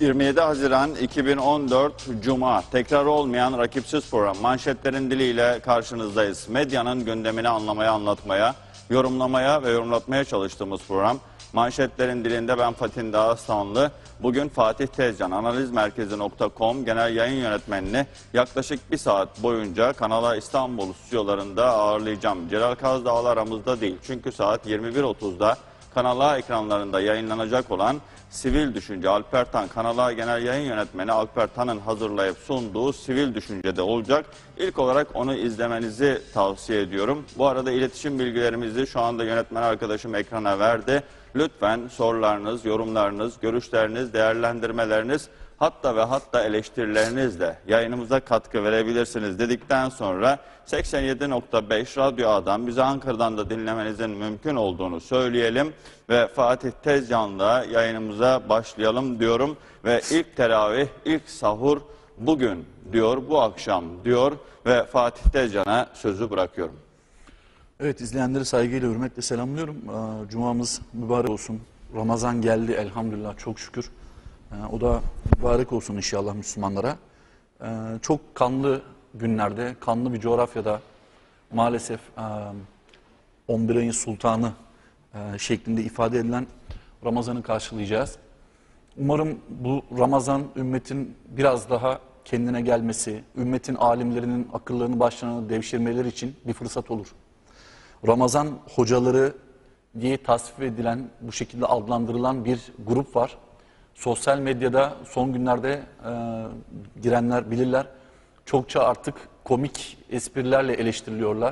27 Haziran 2014 Cuma, tekrar olmayan rakipsiz program. Manşetlerin diliyle karşınızdayız. Medyanın gündemini anlamaya, anlatmaya, yorumlamaya ve yorumlatmaya çalıştığımız program. Manşetlerin dilinde ben Fatih Dağıstanlı. Bugün Fatih Tezcan, analizmerkezi.com genel yayın yönetmenini yaklaşık bir saat boyunca Kanal A İstanbul stüdyolarında ağırlayacağım. Celal Kazdağlı aramızda değil. Çünkü saat 21.30'da Kanal A ekranlarında yayınlanacak olan Sivil Düşünce, Alper Tan, Kanal A Genel Yayın Yönetmeni Alper Tan'ın hazırlayıp sunduğu Sivil Düşünce'de olacak. İlk olarak onu izlemenizi tavsiye ediyorum. Bu arada iletişim bilgilerimizi şu anda yönetmen arkadaşım ekrana verdi. Lütfen sorularınız, yorumlarınız, görüşleriniz, değerlendirmeleriniz, hatta ve hatta eleştirilerinizle yayınımıza katkı verebilirsiniz dedikten sonra 87.5 Radyo A'dan bizi Ankara'dan da dinlemenizin mümkün olduğunu söyleyelim ve Fatih Tezcan'la yayınımıza başlayalım diyorum ve ilk teravih, ilk sahur bugün diyor, bu akşam diyor ve Fatih Tezcan'a sözü bırakıyorum. Evet, izleyenleri saygıyla, hürmetle selamlıyorum. Cumamız mübarek olsun. Ramazan geldi elhamdülillah, çok şükür. O da mübarek olsun inşallah Müslümanlara. Çok kanlı günlerde, kanlı bir coğrafyada maalesef 11 ayın sultanı şeklinde ifade edilen Ramazan'ı karşılayacağız. Umarım bu Ramazan ümmetin biraz daha kendine gelmesi, ümmetin alimlerinin akıllarını başlarına devşirmeleri için bir fırsat olur. Ramazan hocaları diye tasvip edilen, bu şekilde adlandırılan bir grup var. Sosyal medyada son günlerde girenler bilirler. Çokça artık komik esprilerle eleştiriliyorlar.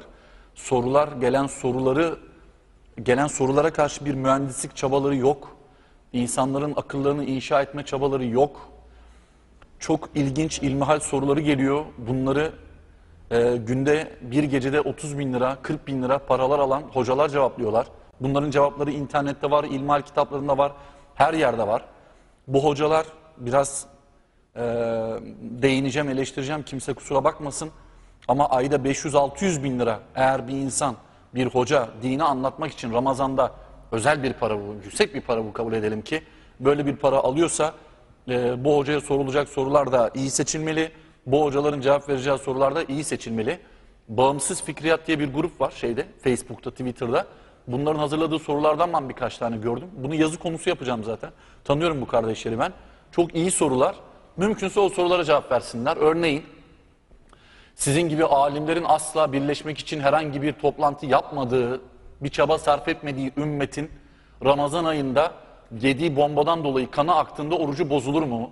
Gelen sorulara karşı bir mühendislik çabaları yok. İnsanların akıllarını inşa etme çabaları yok. Çok ilginç ilmihal soruları geliyor. Bunları günde bir gecede 30 bin lira, 40 bin lira paralar alan hocalar cevaplıyorlar. Bunların cevapları internette var, ilmihal kitaplarında var, her yerde var. Bu hocalar biraz değineceğim, eleştireceğim, kimse kusura bakmasın. Ama ayda 500-600 bin lira eğer bir insan, bir hoca dini anlatmak için Ramazan'da özel bir para bu, yüksek bir para bu kabul edelim ki, böyle bir para alıyorsa bu hocaya sorulacak sorular da iyi seçilmeli. Bu hocaların cevap vereceği sorular da iyi seçilmeli. Bağımsız Fikriyat diye bir grup var Facebook'ta, Twitter'da. Bunların hazırladığı sorulardan ben birkaç tane gördüm. Bunu yazı konusu yapacağım zaten. Tanıyorum bu kardeşleri ben. Çok iyi sorular. Mümkünse o sorulara cevap versinler. Örneğin sizin gibi alimlerin asla birleşmek için herhangi bir toplantı yapmadığı, bir çaba sarf etmediği ümmetin Ramazan ayında yediği bombadan dolayı kanı aktığında orucu bozulur mu?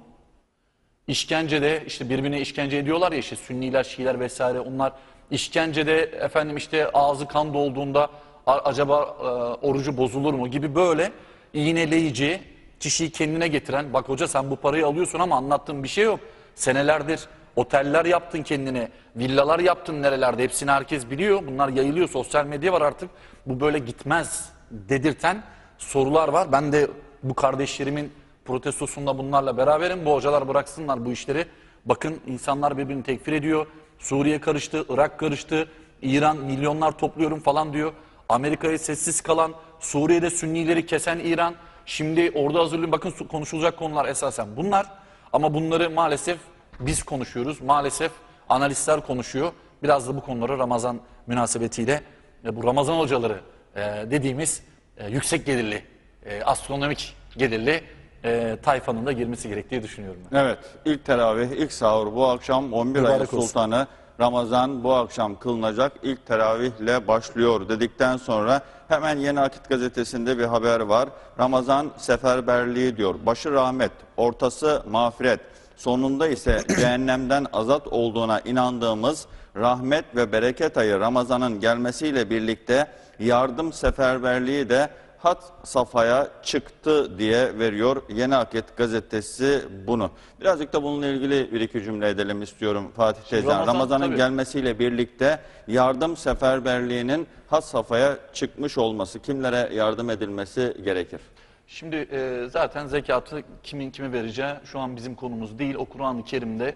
İşkencede işte birbirine işkence ediyorlar ya, işte Sünniler, Şiiler vesaire, onlar işkencede efendim işte ağzı kan dolduğunda acaba orucu bozulur mu gibi böyle iğneleyici, kişiyi kendine getiren, bak hoca sen bu parayı alıyorsun ama anlattığın bir şey yok. Senelerdir oteller yaptın kendine, villalar yaptın nerelerde, hepsini herkes biliyor. Bunlar yayılıyor, sosyal medya var artık. Bu böyle gitmez dedirten sorular var. Ben de bu kardeşlerimin protestosunda bunlarla beraberim. Bu hocalar bıraksınlar bu işleri. Bakın insanlar birbirini tekfir ediyor. Suriye karıştı, Irak karıştı, İran milyonlar topluyorum falan diyor. Amerika'ya sessiz kalan, Suriye'de Sünnileri kesen İran. Şimdi orada hazırlığın, bakın konuşulacak konular esasen bunlar. Ama bunları maalesef biz konuşuyoruz. Maalesef analistler konuşuyor. Biraz da bu konuları Ramazan münasebetiyle bu Ramazan hocaları dediğimiz yüksek gelirli, astronomik gelirli tayfanın da girmesi gerektiği düşünüyorum ben. Evet, ilk teravih, ilk sahur bu akşam, 11 ayın sultanı Ramazan bu akşam kılınacak, ilk teravihle başlıyor dedikten sonra hemen Yeni Akit gazetesinde bir haber var. Ramazan seferberliği diyor. Başı rahmet, ortası mağfiret, sonunda ise cehennemden azat olduğuna inandığımız rahmet ve bereket ayı Ramazan'ın gelmesiyle birlikte yardım seferberliği de had safhaya çıktı diye veriyor Yeni Akit gazetesi bunu. Birazcık da bununla ilgili bir iki cümle edelim istiyorum Fatih Tezcan. Ramazan'ın gelmesiyle birlikte yardım seferberliğinin had safhaya çıkmış olması, kimlere yardım edilmesi gerekir? Şimdi zaten zekatı kimin kime vereceği şu an bizim konumuz değil. O Kur'an-ı Kerim'de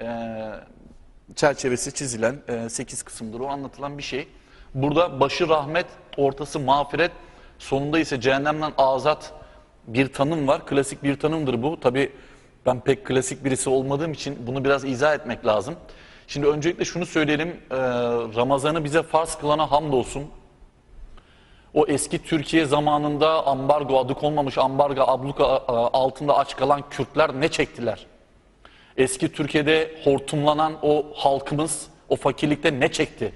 çerçevesi çizilen 8 kısımdır o anlatılan bir şey. Burada başı rahmet, ortası mağfiret, sonunda ise cehennemden azat bir tanım var. Klasik bir tanımdır bu. Tabi Ben pek klasik birisi olmadığım için bunu biraz izah etmek lazım. Şimdi öncelikle şunu söyleyelim, Ramazan'ı bize farz kılana hamdolsun. O eski Türkiye zamanında ambargo, adı konmamış ambargo, abluka altında aç kalan Kürtler ne çektiler? Eski Türkiye'de hortumlanan o halkımız o fakirlikte ne çekti?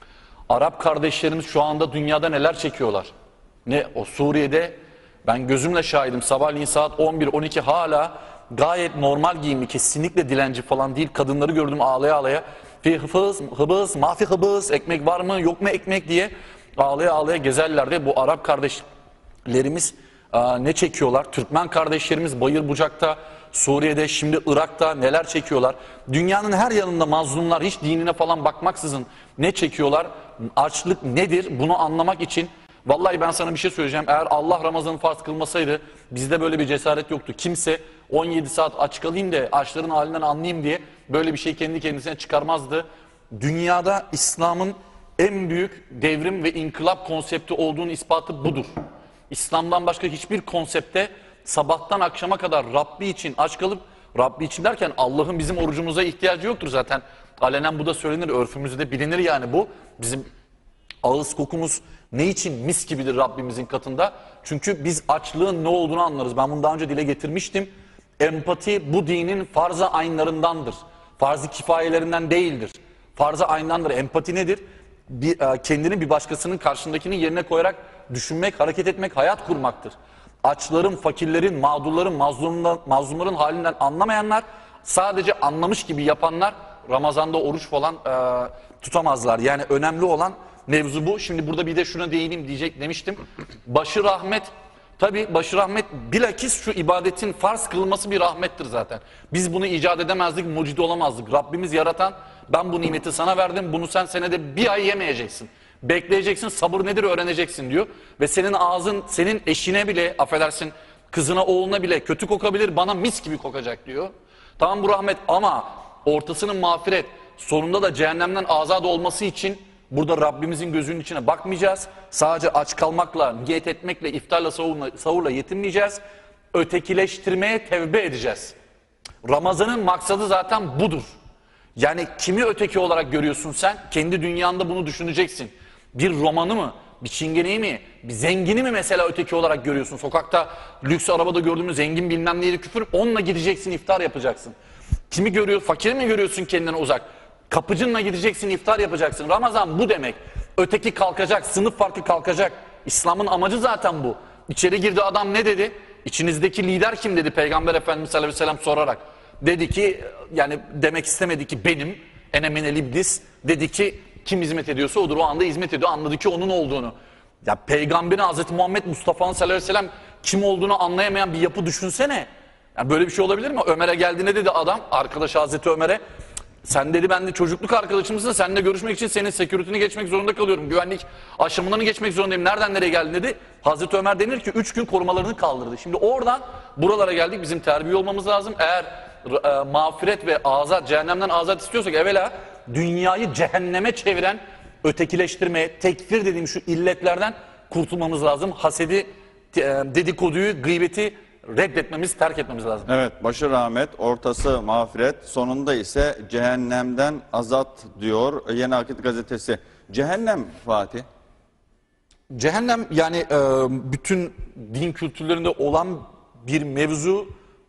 Arap kardeşlerimiz şu anda dünyada neler çekiyorlar? Ne o Suriye'de ben gözümle şahidim, sabahleyin saat 11-12 hala gayet normal giyimli, kesinlikle dilenci falan değil. Kadınları gördüm ağlaya ağlaya. Fi hıfız, hıbız, mafi hıbız, ekmek var mı yok mu ekmek diye ağlaya ağlaya gezerlerdi. Bu Arap kardeşlerimiz ne çekiyorlar? Türkmen kardeşlerimiz bayır bucakta, Suriye'de, şimdi Irak'ta neler çekiyorlar? Dünyanın her yanında mazlumlar hiç dinine falan bakmaksızın ne çekiyorlar? Açlık nedir? Bunu anlamak için vallahi ben sana bir şey söyleyeceğim. Eğer Allah Ramazan'ı farz kılmasaydı bizde böyle bir cesaret yoktu. Kimse 17 saat aç kalayım da açların halinden anlayayım diye böyle bir şey kendi kendisine çıkarmazdı. Dünyada İslam'ın en büyük devrim ve inkılap konsepti olduğunun ispatı budur. İslam'dan başka hiçbir konsepte sabahtan akşama kadar Rabbi için aç kalıp, Rabbi için derken Allah'ın bizim orucumuza ihtiyacı yoktur zaten. Alenen bu da söylenir, örfümüzde de bilinir yani bu. Bizim ağız kokumuz ne için mis gibidir Rabbimizin katında? Çünkü biz açlığın ne olduğunu anlarız. Ben bunu daha önce dile getirmiştim. Empati bu dinin farz-ı aynlarındandır. Farz-ı kifayelerinden değildir. Farz-ı ayndandır. Empati nedir? Kendini bir başkasının karşındakinin yerine koyarak düşünmek, hareket etmek, hayat kurmaktır. Açların, fakirlerin, mağdurların, mazlumların halinden anlamayanlar, sadece anlamış gibi yapanlar Ramazan'da oruç falan tutamazlar. Yani önemli olan mevzu bu. Şimdi burada bir de şuna değineyim demiştim. Başı rahmet. Tabi başı rahmet bilakis şu ibadetin farz kılınması bir rahmettir zaten. Biz bunu icat edemezdik, mucit olamazdık. Rabbimiz yaratan, ben bu nimeti sana verdim, bunu sen senede bir ay yemeyeceksin. Bekleyeceksin, sabır nedir öğreneceksin diyor. Ve senin ağzın, senin eşine bile, affedersin, kızına, oğluna bile kötü kokabilir, bana mis gibi kokacak diyor. Tamam bu rahmet ama ortasının mağfiret, sonunda da cehennemden azat olması için burada Rabbimizin gözünün içine bakmayacağız. Sadece aç kalmakla, niyet etmekle, iftarla, sahurla yetinmeyeceğiz. Ötekileştirmeye tevbe edeceğiz. Ramazan'ın maksadı zaten budur. Yani kimi öteki olarak görüyorsun sen? Kendi dünyanda bunu düşüneceksin. Bir romanı mı, bir çingeneyi mi, bir zengini mi mesela öteki olarak görüyorsun? Sokakta lüks arabada gördüğümüz zengin bilmem neydi küfür, onunla gideceksin, iftar yapacaksın. Kimi görüyor, fakir mi görüyorsun kendine uzak? Kapıcınla gideceksin, iftar yapacaksın. Ramazan bu demek. Öteki kalkacak, sınıf farkı kalkacak. İslam'ın amacı zaten bu. İçeri girdi adam ne dedi? İçinizdeki lider kim dedi Peygamber Efendimiz sallallahu aleyhi ve sellem sorarak. Dedi ki, yani demek istemedi ki benim, enemenel iblis. Dedi ki kim hizmet ediyorsa odur, o anda hizmet ediyor. Anladı ki onun olduğunu. Ya Peygamberin Hazreti Muhammed Mustafa'nın sallallahu aleyhi ve sellem kim olduğunu anlayamayan bir yapı düşünsene. Yani böyle bir şey olabilir mi? Ömer'e geldiğinde dedi adam, arkadaş Hazreti Ömer'e, sen dedi ben de çocukluk arkadaşımsın, seninle görüşmek için senin security'ni geçmek zorunda kalıyorum. Güvenlik aşamalarını geçmek zorundayım. Nereden nereye geldin dedi. Hazreti Ömer denir ki 3 gün korumalarını kaldırdı. Şimdi oradan buralara geldik, bizim terbiye olmamız lazım. Eğer mağfiret ve azat, cehennemden azat istiyorsak evvela dünyayı cehenneme çeviren ötekileştirme, tekfir dediğim şu illetlerden kurtulmamız lazım. Hasedi, dedikoduyu, gıybeti reddetmemiz, terk etmemiz lazım. Evet, başı rahmet, ortası mağfiret, sonunda ise cehennemden azat diyor Yeni Akit gazetesi. Cehennem Fatih. Cehennem yani bütün din kültürlerinde olan bir mevzu.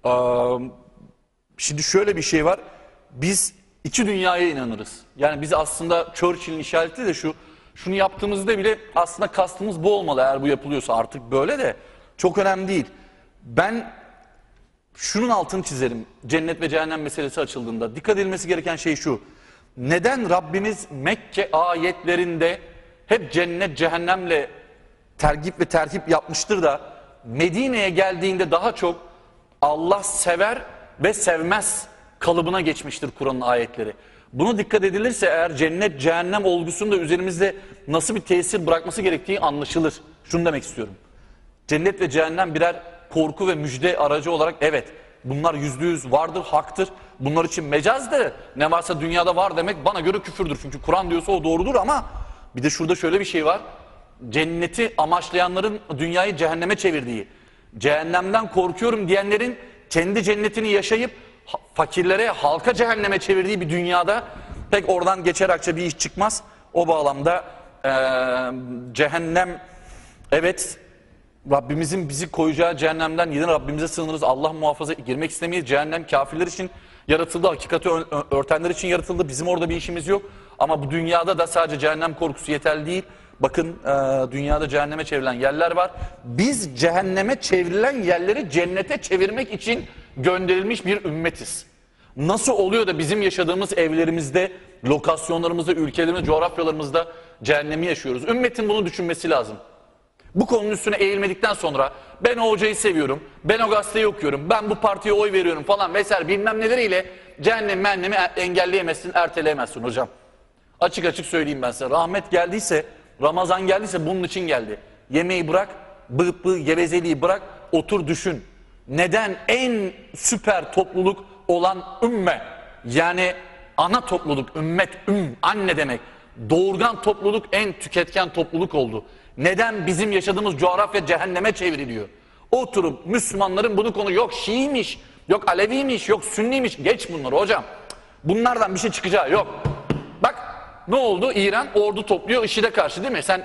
Şimdi şöyle bir şey var. Biz iki dünyaya inanırız. Yani biz aslında Churchill'in işareti de şu. Şunu yaptığımızda bile aslında kastımız bu olmalı eğer bu yapılıyorsa, artık böyle de çok önemli değil. Ben şunun altını çizerim. Cennet ve cehennem meselesi açıldığında dikkat edilmesi gereken şey şu. Neden Rabbimiz Mekke ayetlerinde hep cennet cehennemle tergip ve terhip yapmıştır da Medine'ye geldiğinde daha çok Allah sever ve sevmez kalıbına geçmiştir Kur'an'ın ayetleri. Buna dikkat edilirse eğer cennet cehennem olgusunda üzerimizde nasıl bir tesir bırakması gerektiği anlaşılır. Şunu demek istiyorum. Cennet ve cehennem birer korku ve müjde aracı olarak evet bunlar %100 vardır, haktır. Bunlar için mecaz da ne varsa dünyada var demek bana göre küfürdür. Çünkü Kur'an diyorsa o doğrudur ama bir de şurada şöyle bir şey var. Cenneti amaçlayanların dünyayı cehenneme çevirdiği, cehennemden korkuyorum diyenlerin kendi cennetini yaşayıp fakirlere, halka cehenneme çevirdiği bir dünyada pek oradan geçerekçe bir iş çıkmaz. O bağlamda cehennem, evet, Rabbimizin bizi koyacağı cehennemden yine Rabbimize sığınırız. Allah muhafaza, girmek istemeyiz. Cehennem kafirler için yaratıldı, hakikati örtenler için yaratıldı. Bizim orada bir işimiz yok. Ama bu dünyada da sadece cehennem korkusu yeterli değil. Bakın dünyada cehenneme çevrilen yerler var. Biz cehenneme çevrilen yerleri cennete çevirmek için gönderilmiş bir ümmetiz. Nasıl oluyor da bizim yaşadığımız evlerimizde, lokasyonlarımızda, ülkelerimizde, coğrafyalarımızda cehennemi yaşıyoruz? Ümmetin bunu düşünmesi lazım. Bu konunun üstüne eğilmedikten sonra ben o hocayı seviyorum, ben o gazeteyi okuyorum, ben bu partiye oy veriyorum falan vesaire bilmem neleriyle cehennemi engelleyemezsin, erteleyemezsin hocam. Açık açık söyleyeyim ben size. Rahmet geldiyse, Ramazan geldiyse bunun için geldi. Yemeği bırak, bığı gevezeliği bırak, otur düşün. Neden en süper topluluk olan ümme, yani ana topluluk, ümmet, anne demek, doğurgan topluluk en tüketken topluluk oldu? Neden bizim yaşadığımız coğrafya cehenneme çevriliyor? Oturup Müslümanların bunu konu, yok Şiiymiş, yok Aleviymiş, yok Sünniymiş, geç bunları hocam. Bunlardan bir şey çıkacağı yok. Bak ne oldu? İran ordu topluyor IŞİD'e karşı, değil mi? Sen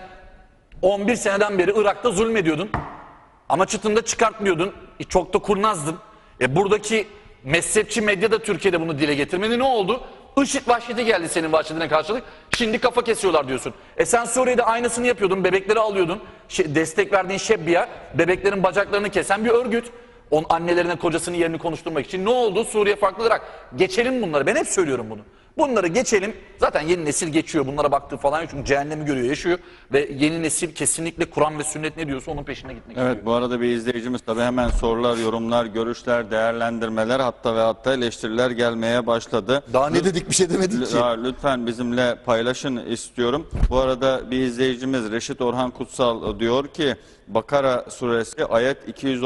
11 seneden beri Irak'ta zulmediyordun. Ama çıtında çıkartmıyordun. Çok da kurnazdın. Buradaki mezhepçi medya da Türkiye'de bunu dile getirmedi. Ne oldu? IŞİD vahşeti geldi senin vahşetine karşılık. Şimdi kafa kesiyorlar diyorsun. Sen Suriye'de aynısını yapıyordun. Bebekleri alıyordun. Destek verdiğin Şebbiya, bebeklerin bacaklarını kesen bir örgüt. Onun annelerine kocasının yerini konuşturmak için. Ne oldu? Suriye farklı olarak. Geçelim bunları. Ben hep söylüyorum bunu. Bunları geçelim. Zaten yeni nesil geçiyor. Bunlara baktığı falan yok. Çünkü cehennemi görüyor, yaşıyor. Ve yeni nesil kesinlikle Kur'an ve sünnet ne diyorsa onun peşine gitmek istiyor. Evet, bu arada bir izleyicimiz tabii hemen sorular, yorumlar, görüşler, değerlendirmeler, hatta eleştiriler gelmeye başladı. Daha ne dedik, bir şey demedik ki. Lütfen bizimle paylaşın istiyorum. Bu arada bir izleyicimiz Reşit Orhan Kutsal diyor ki Bakara suresi ayet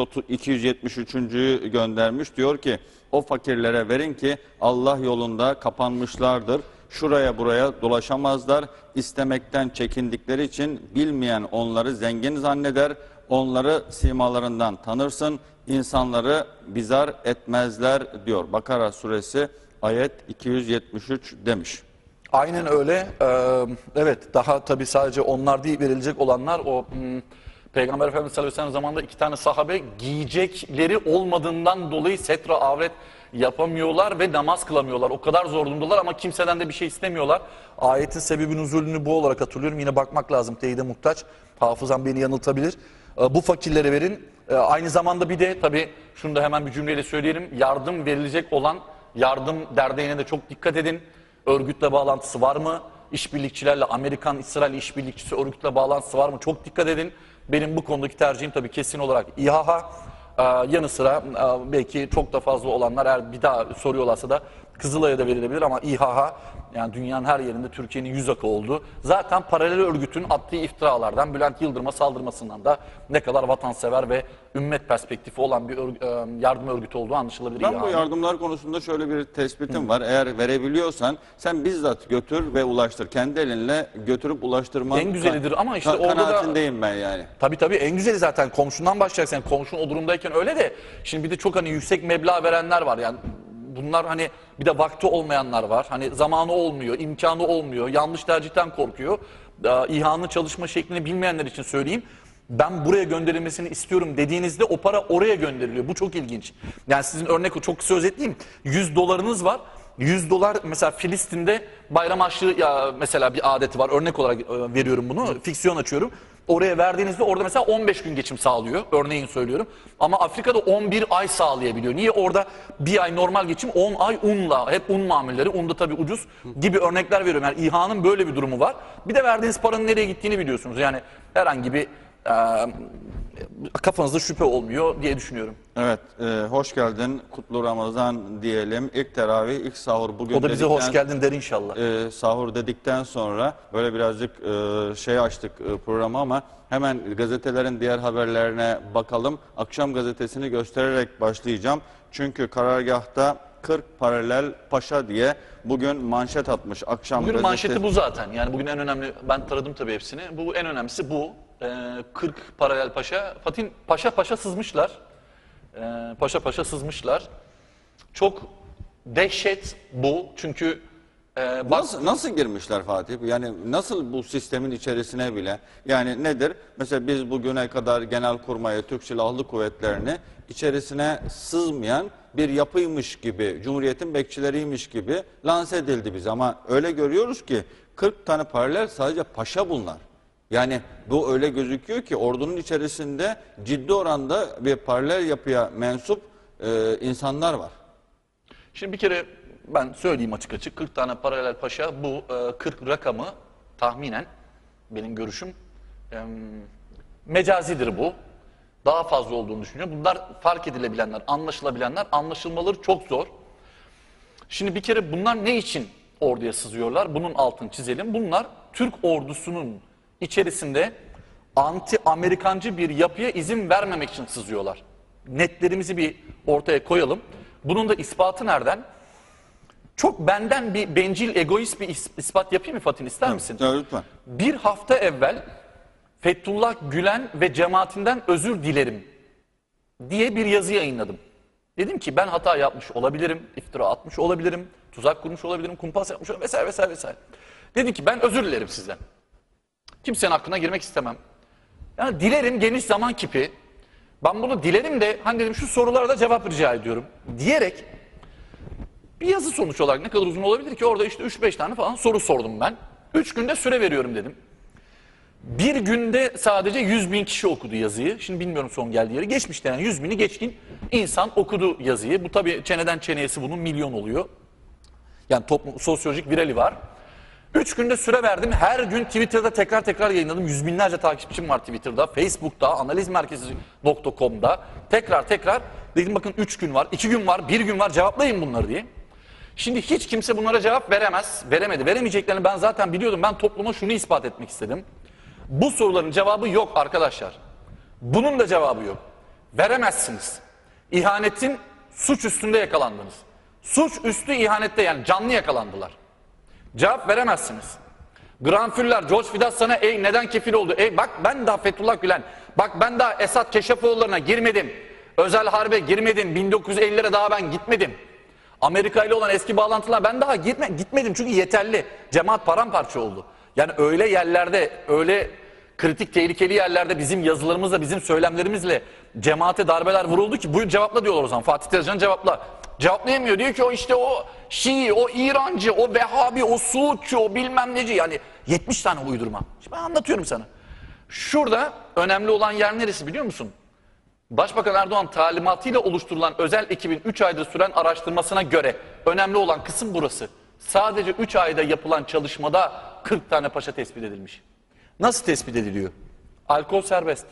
273'üncüyü göndermiş. Diyor ki o fakirlere verin ki Allah yolunda kapanmışlardır. Şuraya buraya dolaşamazlar. İstemekten çekindikleri için bilmeyen onları zengin zanneder. Onları simalarından tanırsın. İnsanları bizar etmezler diyor. Bakara suresi ayet 273 demiş. Aynen öyle. Evet, daha tabii sadece onlar değil, verilecek olanlar o Peygamber Efendimiz sallallahu aleyhi ve sellem zamanında 2 tane sahabe giyecekleri olmadığından dolayı setra avret yapamıyorlar ve namaz kılamıyorlar. O kadar zor durumdalar ama kimseden de bir şey istemiyorlar. Ayetin sebebi nüzulünü bu olarak hatırlıyorum. Yine bakmak lazım, teyide muhtaç. Hafızam beni yanıltabilir. Bu fakirlere verin. Aynı zamanda bir de tabii şunu da hemen bir cümleyle söyleyelim. Yardım verilecek olan yardım derneğine de çok dikkat edin. Örgütle bağlantısı var mı? İşbirlikçilerle, Amerikan-İsrail işbirlikçisi örgütle bağlantısı var mı? Çok dikkat edin. Benim bu konudaki tercihim tabii kesin olarak İHA. Yanı sıra belki çok da fazla olanlar eğer bir daha soruyorlarsa da Kızılay'a da verilebilir ama İHA, yani dünyanın her yerinde Türkiye'nin yüz akı oldu. Zaten paralel örgütün attığı iftiralardan, Bülent Yıldırım'a saldırmasından da ne kadar vatansever ve ümmet perspektifi olan bir yardım örgütü olduğu anlaşılabilir. Ben bu yardımlar konusunda şöyle bir tespitim var. Eğer verebiliyorsan sen bizzat götür ve ulaştır. Kendi elinle götürüp ulaştırman en güzelidir ama işte orada da kanaatindeyim ben yani. Tabii en güzeli zaten komşundan başlayacaksın. Yani komşun o durumdayken öyle de şimdi bir de çok hani yüksek meblağ verenler var yani. Bunlar hani bir de vakti olmayanlar var. Hani zamanı olmuyor, imkanı olmuyor, yanlış tercihten korkuyor. İHA'nın çalışma şeklini bilmeyenler için söyleyeyim. Ben buraya gönderilmesini istiyorum dediğinizde o para oraya gönderiliyor. Bu çok ilginç. Yani sizin örnek çok kısa özetleyeyim. 100 dolarınız var. 100 dolar mesela Filistin'de bayram harçlığı mesela bir adeti var. Örnek olarak veriyorum bunu. Fiksiyon açıyorum. Oraya verdiğinizde orada mesela 15 gün geçim sağlıyor. Örneğin söylüyorum. Ama Afrika'da 11 ay sağlayabiliyor. Niye? Orada bir ay normal geçim, 10 ay unla. Hep un mamulleri. Un da tabii ucuz gibi örnekler veriyorum. Yani İHA'nın böyle bir durumu var. Bir de verdiğiniz paranın nereye gittiğini biliyorsunuz. Yani herhangi bir kafanızda şüphe olmuyor diye düşünüyorum. Evet, hoş geldin, kutlu Ramazan diyelim. İlk teravih, ilk sahur bugün. O da bize hoş geldin der inşallah. Sahur dedikten sonra böyle birazcık açtık programı ama hemen gazetelerin diğer haberlerine bakalım. Akşam gazetesini göstererek başlayacağım. Çünkü karargahta 40 paralel paşa diye bugün manşet atmış akşam bugün gazetesi. Manşeti bu zaten. Yani bugün en önemli, ben taradım tabii hepsini. Bu en önemlisi bu. 40 paralel paşa. Paşa sızmışlar. paşa paşa sızmışlar. Çok dehşet bu çünkü Nasıl girmişler Fatih? Yani nasıl bu sistemin içerisine bile? Yani nedir? Mesela biz bugüne kadar Genelkurmay'ı, Türk Silahlı Kuvvetleri'ni içerisine sızmayan bir yapıymış gibi, Cumhuriyet'in bekçileriymiş gibi lanse edildi biz. Ama öyle görüyoruz ki 40 tane paralel sadece paşa bunlar. Yani bu öyle gözüküyor ki ordunun içerisinde ciddi oranda bir paralel yapıya mensup insanlar var. Şimdi bir kere ben söyleyeyim açık açık 40 tane paralel paşa bu 40 rakamı tahminen benim görüşüm mecazidir bu. Daha fazla olduğunu düşünüyorum. Bunlar fark edilebilenler, anlaşılabilenler, anlaşılmaları çok zor. Şimdi bir kere bunlar ne için orduya sızıyorlar? Bunun altını çizelim. Bunlar Türk ordusunun içerisinde anti-Amerikancı bir yapıya izin vermemek için sızıyorlar. Netlerimizi bir ortaya koyalım. Bunun da ispatı nereden? Çok benden bir bencil, egoist bir ispat yapayım mı Fatih, ister misin? Lütfen. Bir hafta evvel Fethullah Gülen ve cemaatinden özür dilerim diye bir yazı yayınladım. Dedim ki ben hata yapmış olabilirim, iftira atmış olabilirim, tuzak kurmuş olabilirim, kumpas yapmış olabilirim vesaire vesaire vesaire. Dedim ki ben özür dilerim sizden. Kimsenin hakkına girmek istemem. Yani dilerim geniş zaman kipi. Ben bunu dilerim de hani dedim şu sorulara da cevap rica ediyorum diyerek bir yazı sonuç olarak ne kadar uzun olabilir ki orada işte 3-5 tane falan soru sordum ben. 3 günde süre veriyorum dedim. Bir günde sadece 100.000 kişi okudu yazıyı. Şimdi bilmiyorum son geldiği yeri. Geçmişte yani 100.000'i geçkin insan okudu yazıyı. Bu tabii çeneden çeneyesi bunun milyon oluyor. Yani toplum, sosyolojik virali var. 3 günde süre verdim. Her gün Twitter'da tekrar tekrar yayınladım. Yüz binlerce takipçim var Twitter'da, Facebook'ta, analizmerkezi.com'da. Tekrar tekrar dedim bakın 3 gün var, 2 gün var, 1 gün var cevaplayın bunları diye. Şimdi hiç kimse bunlara cevap veremez, veremedi. Veremeyeceklerini ben zaten biliyordum. Ben topluma şunu ispat etmek istedim. Bu soruların cevabı yok arkadaşlar. Bunun da cevabı yok. Veremezsiniz. İhanetin suç üstünde yakalandınız. Suç üstü ihanette yani canlı yakalandılar. Cevap veremezsiniz. Granfüller, George Fidas sana neden kefil oldu? Bak ben daha Fethullah Gülen, bak ben daha Esad Keşefoğulları'na girmedim. Özel harbe girmedim. 1950'lere daha ben gitmedim. Amerika ile olan eski bağlantılar ben daha gitmedim çünkü yeterli. Cemaat paramparça oldu. Yani öyle yerlerde, öyle kritik tehlikeli yerlerde bizim yazılarımızla, bizim söylemlerimizle cemaate darbeler vuruldu ki buyur cevapla diyorlar o zaman. Fatih Tezcan cevapla. Cevaplayamıyor. Diyor ki o işte o Şii, o İrancı, o Vehhabi, o Suudçu, o bilmem neci yani 70 tane uydurma. Şimdi ben anlatıyorum sana. Şurada önemli olan yer neresi biliyor musun? Başbakan Erdoğan talimatıyla oluşturulan özel ekibin 3 aydır süren araştırmasına göre önemli olan kısım burası. Sadece 3 ayda yapılan çalışmada 40 tane paşa tespit edilmiş. Nasıl tespit ediliyor? Alkol serbest.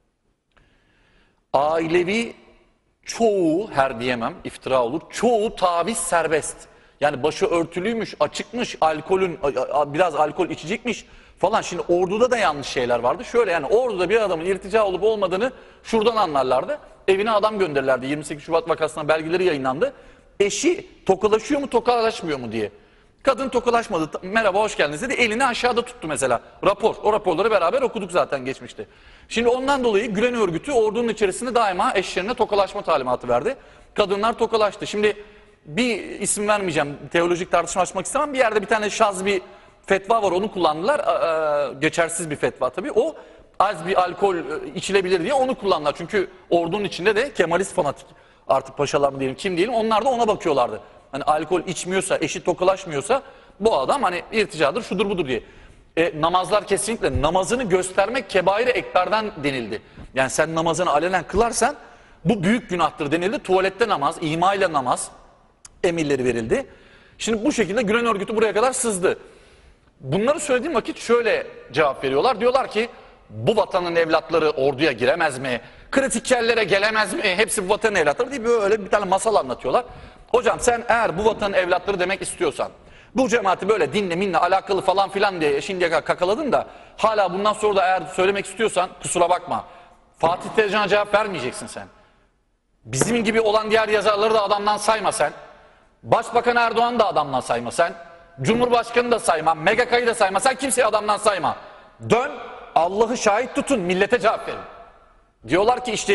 Ailevi çoğu, her diyemem iftira olur, çoğu taviz serbest. Yani başı örtülüymüş, açıkmış, alkolün biraz alkol içecekmiş falan. Şimdi orduda da yanlış şeyler vardı. Şöyle yani orduda bir adamın irtica olup olmadığını şuradan anlarlardı. Evine adam gönderirlerdi. 28 Şubat vakasına belgeleri yayınlandı. Eşi tokalaşıyor mu tokalaşmıyor mu diye. Kadın tokalaşmadı. Merhaba hoş geldiniz dedi. Elini aşağıda tuttu mesela. Rapor. O raporları beraber okuduk zaten geçmişte. Şimdi ondan dolayı Gülen örgütü ordunun içerisinde daima eşlerine tokalaşma talimatı verdi. Kadınlar tokalaştı. Şimdi bir isim vermeyeceğim. Teolojik tartışma açmak istemem. Bir yerde bir tane şaz bir fetva var. Onu kullandılar. Geçersiz bir fetva tabii. O az bir alkol içilebilir diye onu kullandılar. Çünkü ordunun içinde de Kemalist fanatik artık paşalar mı diyelim kim diyelim onlar da ona bakıyorlardı. Hani alkol içmiyorsa, eşi tokalaşmıyorsa bu adam hani irticadır, şudur budur diye. Namazlar kesinlikle namazını göstermek kebair-i ekberden denildi. Yani sen namazını alenen kılarsan bu büyük günahtır denildi. Tuvalette namaz, ima ile namaz emirleri verildi. Şimdi bu şekilde Gülen örgütü buraya kadar sızdı. Bunları söylediğim vakit şöyle cevap veriyorlar. Diyorlar ki bu vatanın evlatları orduya giremez mi? Kritik yerlere gelemez mi? Hepsi bu vatanın evlatları diye böyle bir tane masal anlatıyorlar. Hocam sen eğer bu vatanın evlatları demek istiyorsan, bu cemaati böyle dinle minle alakalı falan filan diye şimdiye kadar kakaladın da hala bundan sonra da eğer söylemek istiyorsan kusura bakma. Fatih Tezcan'a cevap vermeyeceksin sen. Bizim gibi olan diğer yazarları da adamdan sayma sen. Başbakan Erdoğan da adamdan sayma sen. Cumhurbaşkanı da sayma, MGK'yı da sayma. Sen kimseyi adamdan sayma. Dön Allah'ı şahit tutun millete cevap verin. Diyorlar ki işte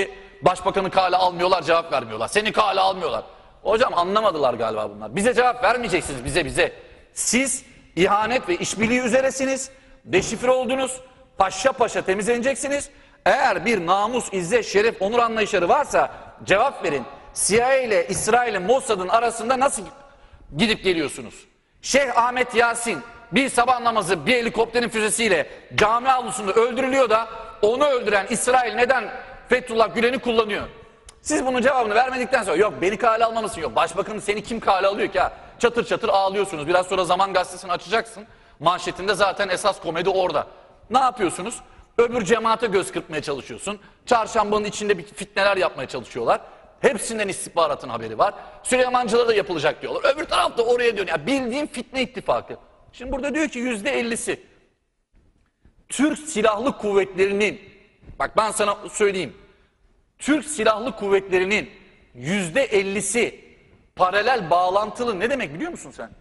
Başbakanı kale almıyorlar, cevap vermiyorlar. Seni kale almıyorlar. Hocam anlamadılar galiba bunlar. Bize cevap vermeyeceksiniz, bize. Siz ihanet ve işbirliği üzeresiniz. Deşifre oldunuz. Paşa paşa temizleneceksiniz. Eğer bir namus, izzet, şeref, onur anlayışları varsa cevap verin. CIA ile İsrail'in, Mossad'ın arasında nasıl gidip geliyorsunuz? Şeyh Ahmet Yasin bir sabah namazı bir helikopterin füzesiyle cami avlusunda öldürülüyor da onu öldüren İsrail neden Fethullah Gülen'i kullanıyor? Siz bunun cevabını vermedikten sonra yok beni kale almamışsın, yok başbakanı seni kim kale alıyor ki ha? Çatır çatır ağlıyorsunuz. Biraz sonra Zaman Gazetesi'ni açacaksın. Manşetinde zaten esas komedi orada. Ne yapıyorsunuz? Öbür cemaate göz kırpmaya çalışıyorsun. Çarşambanın içinde bir fitneler yapmaya çalışıyorlar. Hepsinden istihbaratın haberi var. Süleymancılara da yapılacak diyorlar. Öbür taraf da oraya diyor. Ya bildiğin fitne ittifakı. Şimdi burada diyor ki %50'si Türk Silahlı Kuvvetleri'nin, bak ben sana söyleyeyim, Türk Silahlı Kuvvetleri'nin %50'si paralel bağlantılı. Ne demek biliyor musun sen?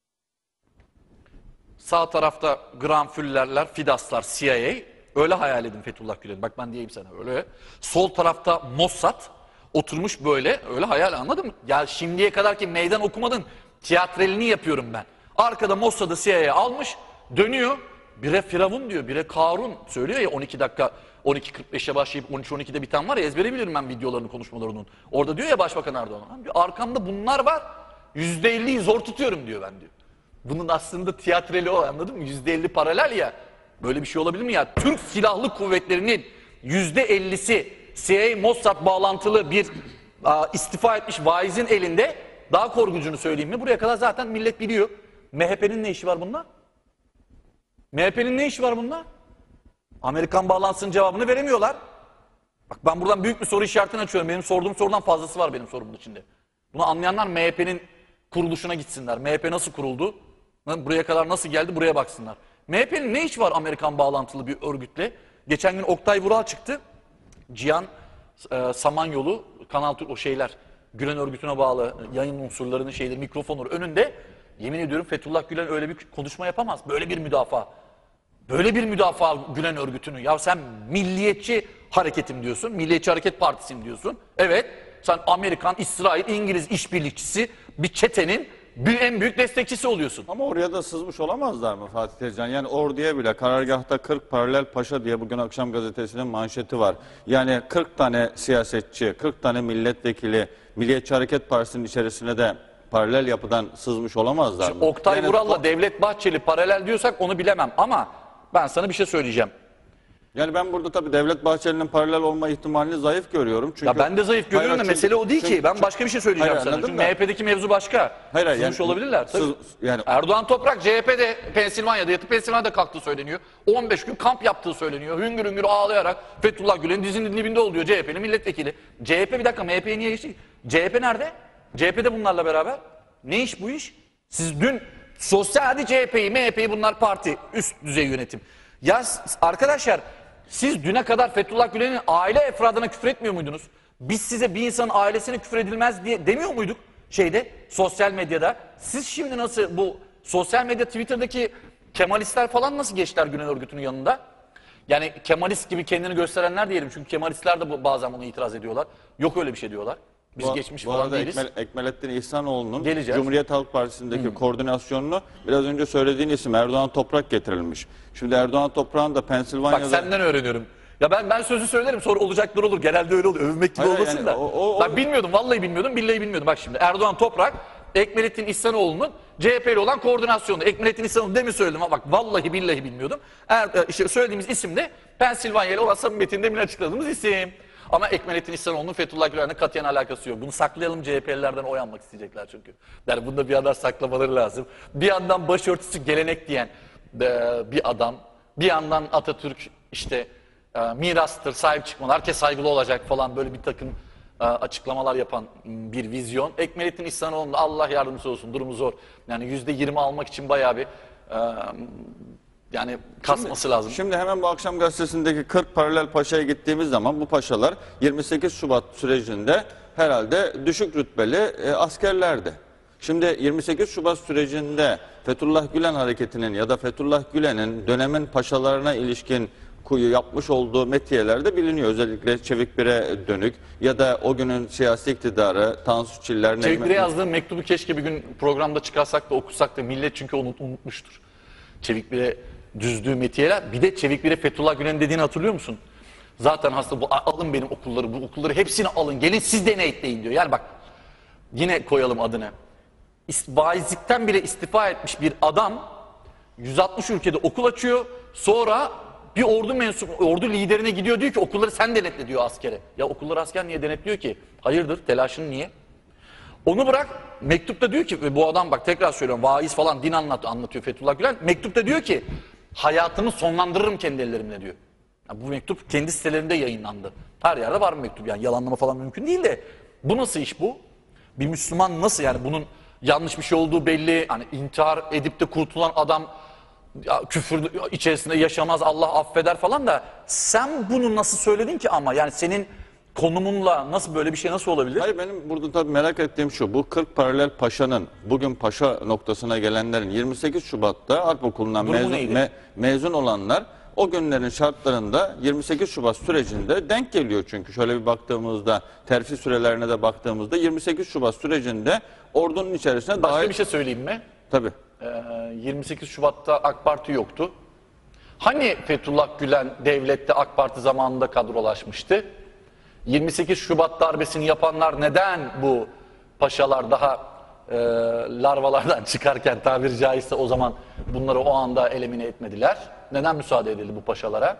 Sağ tarafta Granfüllerler, Fidaslar, CIA. Öyle hayal edin Fethullah Gülen. Bak ben diyeyim sana öyle. Sol tarafta Mossad oturmuş böyle. Öyle hayal, anladın mı? Ya şimdiye kadar ki meydan okumadın. Tiyatralini yapıyorum ben. Arkada Mossad'ı CIA almış. Dönüyor. Bire Firavun diyor. Bire Karun. Söylüyor ya 12 dakika. 12.45'e başlayıp 13-12'de biten var ya, ezbere bilirim ben videolarını, konuşmalarının. Orada diyor ya Başbakan Erdoğan. Arkamda bunlar var. %50'yi zor tutuyorum diyor ben diyor. Bunun aslında tiyatreli o, anladın mı? %50 paralel ya. Böyle bir şey olabilir mi ya? Türk Silahlı Kuvvetleri'nin %50'si CIA Mossad bağlantılı bir istifa etmiş vaizin elinde. Daha korkucunu söyleyeyim mi? Buraya kadar zaten millet biliyor. MHP'nin ne işi var bunda? MHP'nin ne işi var bunda? Amerikan bağlantısının cevabını veremiyorlar. Bak ben buradan büyük bir soru işaretini açıyorum. Benim sorduğum sorudan fazlası var benim sorumun içinde. Bunu anlayanlar MHP'nin kuruluşuna gitsinler. MHP nasıl kuruldu? Buraya kadar nasıl geldi? Buraya baksınlar. MHP'nin ne işi var Amerikan bağlantılı bir örgütle? Geçen gün Oktay Vural çıktı. Cihan Samanyolu, Kanal Türk, o şeyler, Gülen örgütüne bağlı yayın unsurlarının şeyleri, mikrofonları önünde. Yemin ediyorum Fethullah Gülen öyle bir konuşma yapamaz. Böyle bir müdafaa. Böyle bir müdafaa Gülen örgütünü. Ya sen milliyetçi hareketim diyorsun. Milliyetçi Hareket Partisi'm diyorsun. Evet. Sen Amerikan, İsrail, İngiliz işbirlikçisi bir çetenin en büyük destekçisi oluyorsun. Ama oraya da sızmış olamazlar mı Fatih Tezcan? Yani orduya bile karargahta 40 paralel paşa diye bugün akşam gazetesinin manşeti var. Yani 40 tane siyasetçi, 40 tane milletvekili Milliyetçi Hareket Partisi'nin içerisine de paralel yapıdan sızmış olamazlar mı? Oktay Yani Vural'la Devlet Bahçeli paralel diyorsak onu bilemem ama ben sana bir şey söyleyeceğim. Yani ben burada tabii Devlet Bahçeli'nin paralel olma ihtimalini zayıf görüyorum. Çünkü Ya ben de zayıf görüyorum da mesele o değil ki. Ben başka bir şey söyleyeceğim Hayır, sana. anladın Çünkü mı? MHP'deki mevzu başka. Hayır, Sızmış yani- olabilirler. Tabii. yani Erdoğan Toprak CHP'de Pensilvanya'da yatıp Pensilvanya'da kalktığı söyleniyor. 15 gün kamp yaptığı söyleniyor. Hüngür hüngür ağlayarak Fethullah Gülen'in dizinin dibinde oluyor CHP'li milletvekili. CHP bir dakika MHP'ye niye geçti? CHP nerede? CHP'de bunlarla beraber. Ne iş bu iş? Siz dün hadi CHP'yi, MHP'yi bunlar parti, üst düzey yönetim. Ya arkadaşlar siz düne kadar Fethullah Gülen'in aile efradına küfür etmiyor muydunuz? Biz size bir insanın ailesine küfür edilmez diye demiyor muyduk sosyal medyada? Siz şimdi nasıl bu sosyal medya Twitter'daki Kemalistler falan nasıl geçtiler Gülen örgütünün yanında? Yani Kemalist gibi kendini gösterenler diyelim çünkü Kemalistler de bazen buna itiraz ediyorlar. Yok öyle bir şey diyorlar. Biz geçmiş bu falan arada değiliz. Ekmelettin İhsanoğlu'nun Geleceğiz. Cumhuriyet Halk Partisi'ndeki koordinasyonunu biraz önce söylediğin isim Erdoğan Toprak getirilmiş. Şimdi Erdoğan Toprak'ın da Pensilvanya'da... Bak senden öğreniyorum. Ya ben sözü söylerim sonra olacaklar olur. Genelde öyle oluyor. Övünmek gibi Hayır, olmasın yani da. Ben bilmiyordum. Vallahi bilmiyordum. Billahi bilmiyordum. Bak şimdi Erdoğan Toprak, Ekmelettin İhsanoğlu'nun CHP'li olan koordinasyonu. Ekmelettin İhsanoğlu demin söyledim ama bak vallahi billahi bilmiyordum. İşte söylediğimiz isim de Pensilvanya ile olan samimiyetini demin açıkladığımız isim. Ama Ekmelettin İhsanoğlu'nun Fethullah Gülen'le katiyen alakası yok. Bunu saklayalım, CHP'lilerden oy almak isteyecekler çünkü. Yani bunda bir yandan saklamaları lazım. Bir yandan başörtüsü gelenek diyen bir adam, bir yandan Atatürk işte mirastır, sahip çıkmalı, herkes saygılı olacak falan böyle bir takım açıklamalar yapan bir vizyon. Ekmelettin İhsanoğlu'nun Allah yardımcısı olsun, durumu zor. Yani %20 almak için bayağı bir yani kasması lazım. Şimdi hemen bu akşam gazetesindeki 40 paralel paşaya gittiğimiz zaman bu paşalar 28 Şubat sürecinde herhalde düşük rütbeli askerlerdi. Şimdi 28 Şubat sürecinde Fethullah Gülen hareketinin ya da Fethullah Gülen'in dönemin paşalarına ilişkin yapmış olduğu metiyelerde biliniyor. Özellikle Çevik Bir'e dönük ya da o günün siyasi iktidarı, Tansu Çiller... Çevik Bir'e yazdığım mektubu keşke bir gün programda çıkarsak da okusak da millet çünkü unutmuştur. Çevik Bir'e düzdüğü metiyeler. Bir de Çevik Bir'e Fethullah Gülen dediğini hatırlıyor musun? Zaten hasta bu, alın benim okulları, bu okulları hepsini alın, gelin siz denetleyin diyor. Yani bak yine koyalım adını. Vaizlikten bile istifa etmiş bir adam 160 ülkede okul açıyor. Sonra bir ordu liderine gidiyor, diyor ki okulları sen denetle diyor askere. Ya okulları asker niye denetliyor ki? Hayırdır, telaşın niye? Onu bırak, mektupta diyor ki bu adam bak tekrar söylüyorum vaiz falan din anlatıyor Fethullah Gülen. Mektupta diyor ki hayatımı sonlandırırım kendi ellerimle diyor. Yani bu mektup kendi sitelerinde yayınlandı. Her yerde var mı mektup, yani yalanlama falan mümkün değil de. Bu nasıl iş bu? Bir Müslüman nasıl, yani bunun yanlış bir şey olduğu belli. Hani intihar edip de kurtulan adam ya, küfür içerisinde yaşamaz, Allah affeder falan da sen bunu nasıl söyledin ki ama yani senin konumunla nasıl böyle bir şey nasıl olabilir? Hayır, benim burada tabii merak ettiğim şu, bu 40 paralel paşanın bugün paşa noktasına gelenlerin 28 Şubat'ta Harp Okulu'ndan mezun olanlar o günlerin şartlarında 28 Şubat sürecinde denk geliyor çünkü şöyle bir baktığımızda terfi sürelerine de baktığımızda 28 Şubat sürecinde ordunun içerisine Başka bir şey söyleyeyim mi? Tabii. 28 Şubat'ta AK Parti yoktu. Hani Fethullah Gülen devlette AK Parti zamanında kadrolaşmıştı? 28 Şubat darbesini yapanlar neden bu paşalar daha larvalardan çıkarken tabiri caizse o zaman bunları o anda elimine etmediler? Neden müsaade edildi bu paşalara?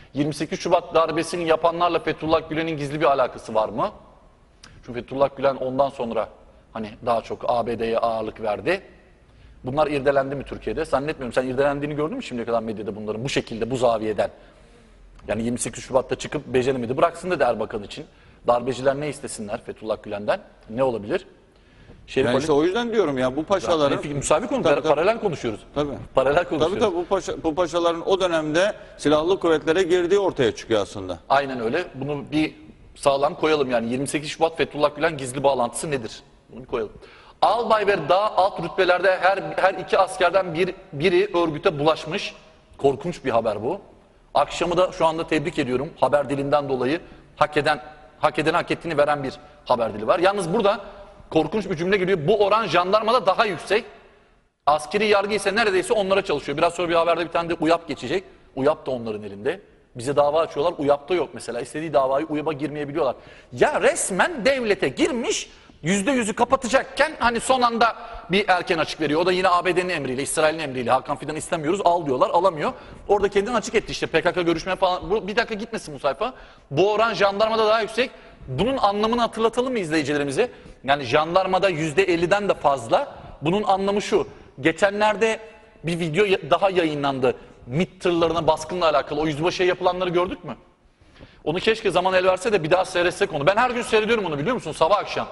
28 Şubat darbesini yapanlarla Fethullah Gülen'in gizli bir alakası var mı? Çünkü Fethullah Gülen ondan sonra hani daha çok ABD'ye ağırlık verdi. Bunlar irdelendi mi Türkiye'de? Zannetmiyorum. Sen irdelendiğini gördün mü şimdiye kadar medyada bunların bu şekilde, bu zaviyeden? Yani 28 Şubat'ta çıkıp beceremedi. Bıraksın dedi Erbakan için. Darbeciler ne istesinler Fethullah Gülen'den? Ne olabilir? Şerif Yani Ali... işte o yüzden diyorum ya bu paşaların... Müsavi konu, paralel konuşuyoruz. Tabii. Paralel konuşuyoruz. Tabii bu paşaların o dönemde silahlı kuvvetlere girdiği ortaya çıkıyor aslında. Aynen öyle. Bunu bir sağlam koyalım yani. 28 Şubat Fethullah Gülen gizli bağlantısı nedir? Bunu bir koyalım. Albay ve daha alt rütbelerde her iki askerden biri örgüte bulaşmış. Korkunç bir haber bu. Akşamı da şu anda tebrik ediyorum. Haber dilinden dolayı hak ettiğini veren bir haber dili var. Yalnız burada korkunç bir cümle geliyor. Bu oran jandarmada daha yüksek. Askeri yargı ise neredeyse onlara çalışıyor. Biraz sonra bir haberde bir tane de UYAP geçecek. UYAP da onların elinde. Bize dava açıyorlar. UYAP'ta yok mesela. İstediği davayı UYAP'a girmeyebiliyorlar. Ya resmen devlete girmiş, %100'ü kapatacakken hani son anda bir erken açık veriyor. O da yine ABD'nin emriyle, İsrail'in emriyle. Hakan Fidan'ı istemiyoruz, al diyorlar, alamıyor. Orada kendini açık etti işte PKK görüşmeye falan. Bir dakika gitmesin bu sayfa. Bu oran jandarmada daha yüksek. Bunun anlamını hatırlatalım mı izleyicilerimize? Yani jandarmada %50'den de fazla. Bunun anlamı şu. Geçenlerde bir video daha yayınlandı. MİT tırlarına baskınla alakalı. O yüzbaşıya yapılanları gördük mü? Onu keşke zaman el verse de bir daha seyretsek onu. Ben her gün seyrediyorum onu, biliyor musun? Sabah akşam.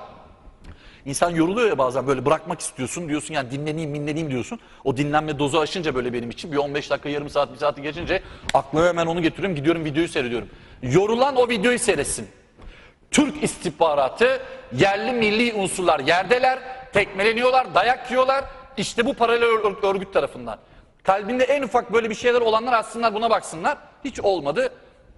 İnsan yoruluyor ya bazen, böyle bırakmak istiyorsun, diyorsun yani dinleneyim diyorsun. O dinlenme dozu aşınca böyle benim için bir 15 dakika, yarım saat, bir saati geçince aklıma hemen onu getiriyorum, gidiyorum videoyu seyrediyorum. Yorulan o videoyu seyretsin. Türk istihbaratı, yerli milli unsurlar yerdeler, tekmeleniyorlar, dayak yiyorlar. İşte bu paralel örgüt tarafından. Kalbinde en ufak böyle bir şeyler olanlar aslında buna baksınlar. Hiç olmadı.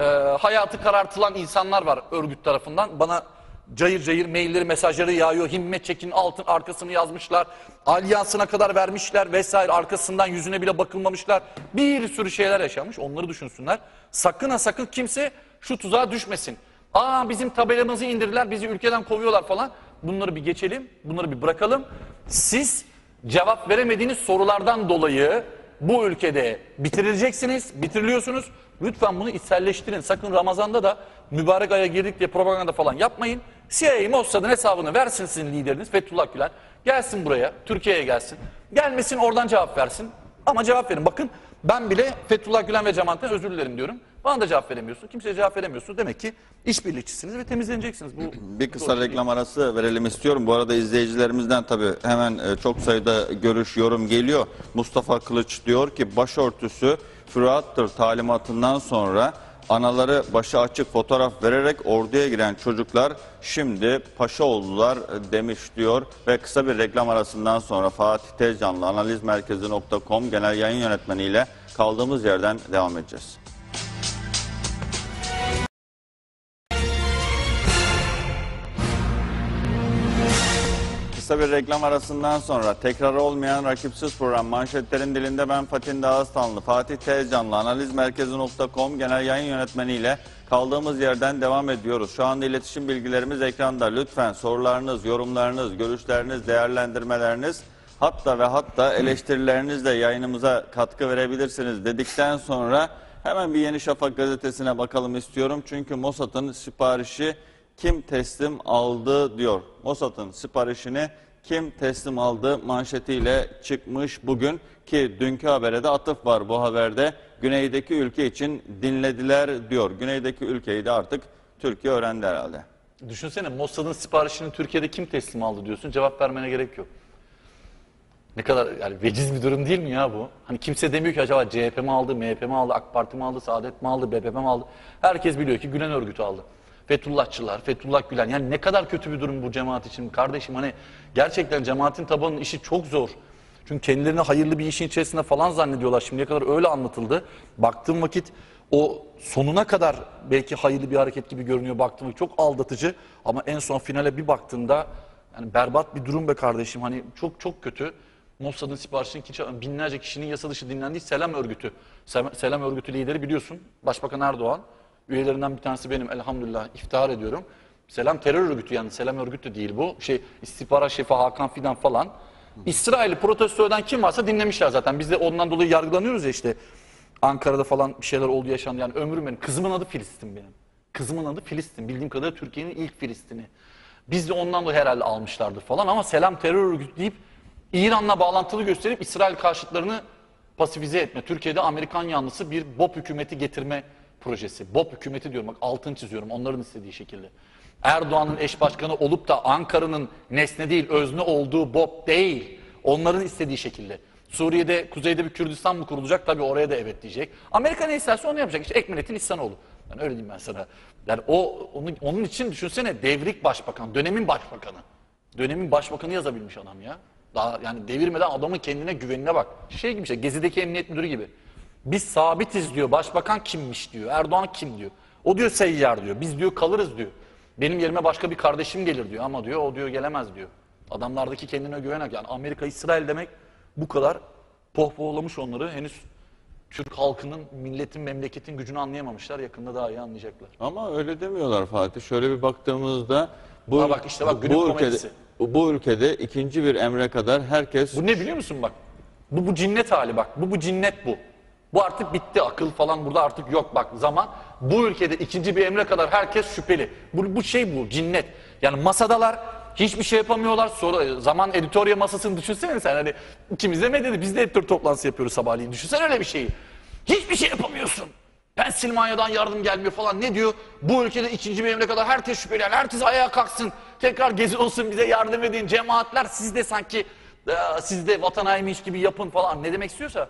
Hayatı karartılan insanlar var örgüt tarafından. Bana cayır cayır mailleri, mesajları yağıyor. Himmet Çekin'in arkasını yazmışlar. Alyansına kadar vermişler vesaire. Arkasından yüzüne bile bakılmamışlar. Bir sürü şeyler yaşanmış. Onları düşünsünler. Sakın ha sakın kimse şu tuzağa düşmesin. Aa bizim tabelamızı indirdiler, bizi ülkeden kovuyorlar falan. Bunları bir geçelim, bunları bir bırakalım. Siz cevap veremediğiniz sorulardan dolayı bu ülkede bitirileceksiniz, bitiriliyorsunuz. Lütfen bunu içselleştirin. Sakın Ramazan'da da mübarek aya girdik diye propaganda falan yapmayın. CIA, Mossad'ın hesabını versin sizin lideriniz Fethullah Gülen. Gelsin buraya, Türkiye'ye gelsin. Gelmesin, oradan cevap versin. Ama cevap verin. Bakın ben bile Fethullah Gülen ve cemaatinden özür dilerim diyorum. Bana da cevap veremiyorsun. Kimseye cevap veremiyorsun. Demek ki işbirlikçisiniz ve temizleneceksiniz. Bir kısa reklam arası verelim istiyorum. Bu arada izleyicilerimizden tabii hemen çok sayıda görüş, yorum geliyor. Mustafa Kılıç diyor ki başörtüsü fürattır talimatından sonra anaları başı açık fotoğraf vererek orduya giren çocuklar şimdi paşa oldular demiş diyor. Ve kısa bir reklam arasından sonra Fatih Tezcan'la analizmerkezi.com genel yayın yönetmeniyle kaldığımız yerden devam edeceğiz. Kısa bir reklam arasından sonra tekrar olmayan rakipsiz program Manşetlerin Dilinde ben Fatih Dağıstanlı, Fatih Tezcanlı, analizmerkezi.com genel yayın yönetmeniyle kaldığımız yerden devam ediyoruz. Şu anda iletişim bilgilerimiz ekranda. Lütfen sorularınız, yorumlarınız, görüşleriniz, değerlendirmeleriniz, hatta ve hatta eleştirilerinizle yayınımıza katkı verebilirsiniz dedikten sonra hemen bir Yeni Şafak gazetesine bakalım istiyorum. Çünkü Mossad'ın siparişi kim teslim aldı diyor. Mossad'ın siparişini kim teslim aldı manşetiyle çıkmış bugün ki dünkü habere de atıf var bu haberde. Güneydeki ülke için dinlediler diyor. Güneydeki ülkeyi de artık Türkiye öğrendi herhalde. Düşünsene Mossad'ın siparişini Türkiye'de kim teslim aldı diyorsun, cevap vermene gerek yok. Ne kadar yani veciz bir durum değil mi ya bu? Hani kimse demiyor ki acaba CHP mi aldı, MHP mi aldı, AK Parti mi aldı, Saadet mi aldı, BBP mi aldı? Herkes biliyor ki Gülen örgütü aldı. Fethullahçılar, Fethullah Gülen. Yani ne kadar kötü bir durum bu cemaat için. Kardeşim hani gerçekten cemaatin tabanının işi çok zor. Çünkü kendilerini hayırlı bir işin içerisinde falan zannediyorlar. Şimdiye kadar öyle anlatıldı. Baktığım vakit o sonuna kadar belki hayırlı bir hareket gibi görünüyor. Baktığım vakit çok aldatıcı. Ama en son finale bir baktığında yani berbat bir durum be kardeşim. Hani çok çok kötü. Mossad'ın siparişinin binlerce kişinin yasa dışı dinlendiği Selam Örgütü. Selam Örgütü lideri biliyorsun. Başbakan Erdoğan. Üyelerinden bir tanesi benim, elhamdülillah iftihar ediyorum. Selam terör örgütü, yani Selam Örgütü değil bu. İstihbarat şefi Hakan Fidan falan. İsrail'i protesto eden kim varsa dinlemişler zaten. Biz de ondan dolayı yargılanıyoruz ya işte. Ankara'da falan bir şeyler oldu, yaşandı. Yani ömrüm benim. Kızımın adı Filistin benim. Kızımın adı Filistin. Bildiğim kadarıyla Türkiye'nin ilk Filistin'i. Biz de ondan dolayı herhalde almışlardır falan ama Selam terör örgütü deyip İran'la bağlantılı gösterip İsrail karşıtlarını pasifize etme. Türkiye'de Amerikan yanlısı bir BOP hükümeti getirme projesi. BOP hükümeti diyorum, bak altını çiziyorum, onların istediği şekilde. Erdoğan'ın eş başkanı olup da Ankara'nın nesne değil özne olduğu BOP değil. Onların istediği şekilde. Suriye'de kuzeyde bir Kürdistan mı kurulacak? Tabii oraya da evet diyecek. Amerika ne isterse onu yapacak. İşte Ekmelettin İhsanoğlu. Yani öyle diyeyim ben sana. Yani onun için düşünsene, devrik başbakan, dönemin başbakanı. Dönemin başbakanı yazabilmiş adam ya. Daha yani devirmeden adamın kendine güvenine bak. Şey gibi işte, Gezi'deki emniyet müdürü gibi. Biz sabitiz diyor. Başbakan kimmiş diyor. Erdoğan kim diyor. O diyor seyyar diyor. Biz diyor kalırız diyor. Benim yerime başka bir kardeşim gelir diyor. Ama diyor o diyor gelemez diyor. Adamlardaki kendine güvenek. Yani Amerika, İsrail demek bu kadar pohpohlamış onları. Henüz Türk halkının, milletin, memleketin gücünü anlayamamışlar. Yakında daha iyi anlayacaklar. Ama öyle demiyorlar Fatih. Şöyle bir baktığımızda Bak işte bak, günün komedisi. Bu ülkede ikinci bir emre kadar herkes... Bu ne biliyor musun bak? Bu cinnet hali bak. Bu cinnet bu. Bu artık bitti. Akıl falan burada artık yok bak zaman. Bu ülkede ikinci bir emre kadar herkes şüpheli. Bu cinnet. Yani masadalar hiçbir şey yapamıyorlar. Sonra zaman editörya masasını düşünsene sen. Hani ikimiz de medyada, biz de editör toplantısı yapıyoruz sabahleyin. Düşünsene öyle bir şeyi. Hiçbir şey yapamıyorsun. Pensilvanya'dan yardım gelmiyor falan. Ne diyor? Bu ülkede ikinci bir emre kadar herkes şüpheli. Yani herkes ayağa kalksın. Tekrar gezi olsun, bize yardım edin. Cemaatler siz de sanki siz de vatan hainiymiş gibi yapın falan. Ne demek istiyorsa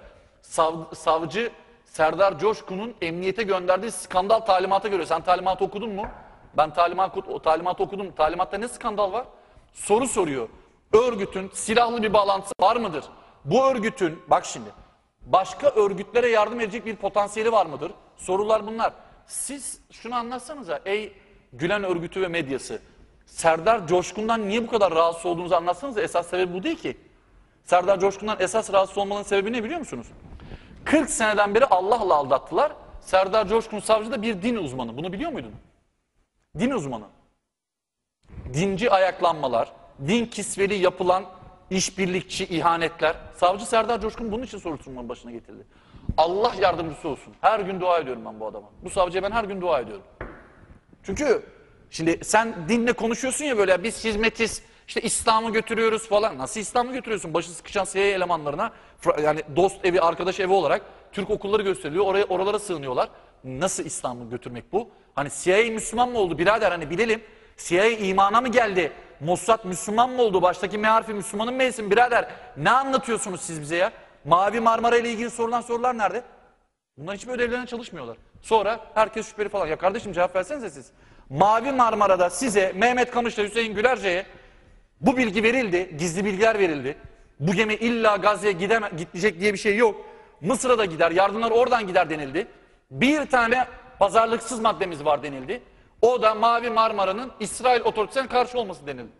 savcı Serdar Coşkun'un emniyete gönderdiği skandal talimata göre. Sen talimatı okudun mu? Ben talimatı okudum. Talimatta ne skandal var? Soru soruyor. Örgütün silahlı bir bağlantısı var mıdır? Bu örgütün bak şimdi başka örgütlere yardım edecek bir potansiyeli var mıdır? Sorular bunlar. Siz şunu anlatsanıza ey Gülen örgütü ve medyası. Serdar Coşkun'dan niye bu kadar rahatsız olduğunuzu anlatsanıza. Esas sebebi bu değil ki. Serdar Coşkun'dan esas rahatsız olmanın sebebi ne biliyor musunuz? 40 seneden beri Allah'la aldattılar. Serdar Coşkun savcı da bir din uzmanı. Bunu biliyor muydun? Din uzmanı. Dinci ayaklanmalar, din kisveli yapılan işbirlikçi ihanetler. Savcı Serdar Coşkun bunun için soruşturmanın başına getirildi. Allah yardımcısı olsun. Her gün dua ediyorum ben bu adama. Bu savcıya ben her gün dua ediyorum. Çünkü şimdi sen dinle konuşuyorsun ya böyle, biz hizmetiz, işte İslam'ı götürüyoruz falan. Nasıl İslam'ı götürüyorsun? Başı sıkışan CIA elemanlarına yani dost evi, arkadaş evi olarak Türk okulları gösteriliyor. Oralara sığınıyorlar. Nasıl İslam'ı götürmek bu? Hani CIA Müslüman mı oldu birader, hani bilelim. CIA imana mı geldi? Mossad Müslüman mı oldu? Baştaki M harfi Müslümanın mı isim birader? Ne anlatıyorsunuz siz bize ya? Mavi Marmara ile ilgili sorulan sorular nerede? Bunlar hiçbir ödevlerine çalışmıyorlar. Sonra herkes şüpheli falan. Ya kardeşim cevap versenize siz. Mavi Marmara'da size Mehmet Kamış'la Hüseyin Gülerce'ye bu bilgi verildi. Gizli bilgiler verildi. Bu gemi illa Gazze'ye gidecek diye bir şey yok. Mısır'a da gider. Yardımlar oradan gider denildi. Bir tane pazarlıksız maddemiz var denildi. O da Mavi Marmara'nın İsrail otoritesine karşı olması denildi.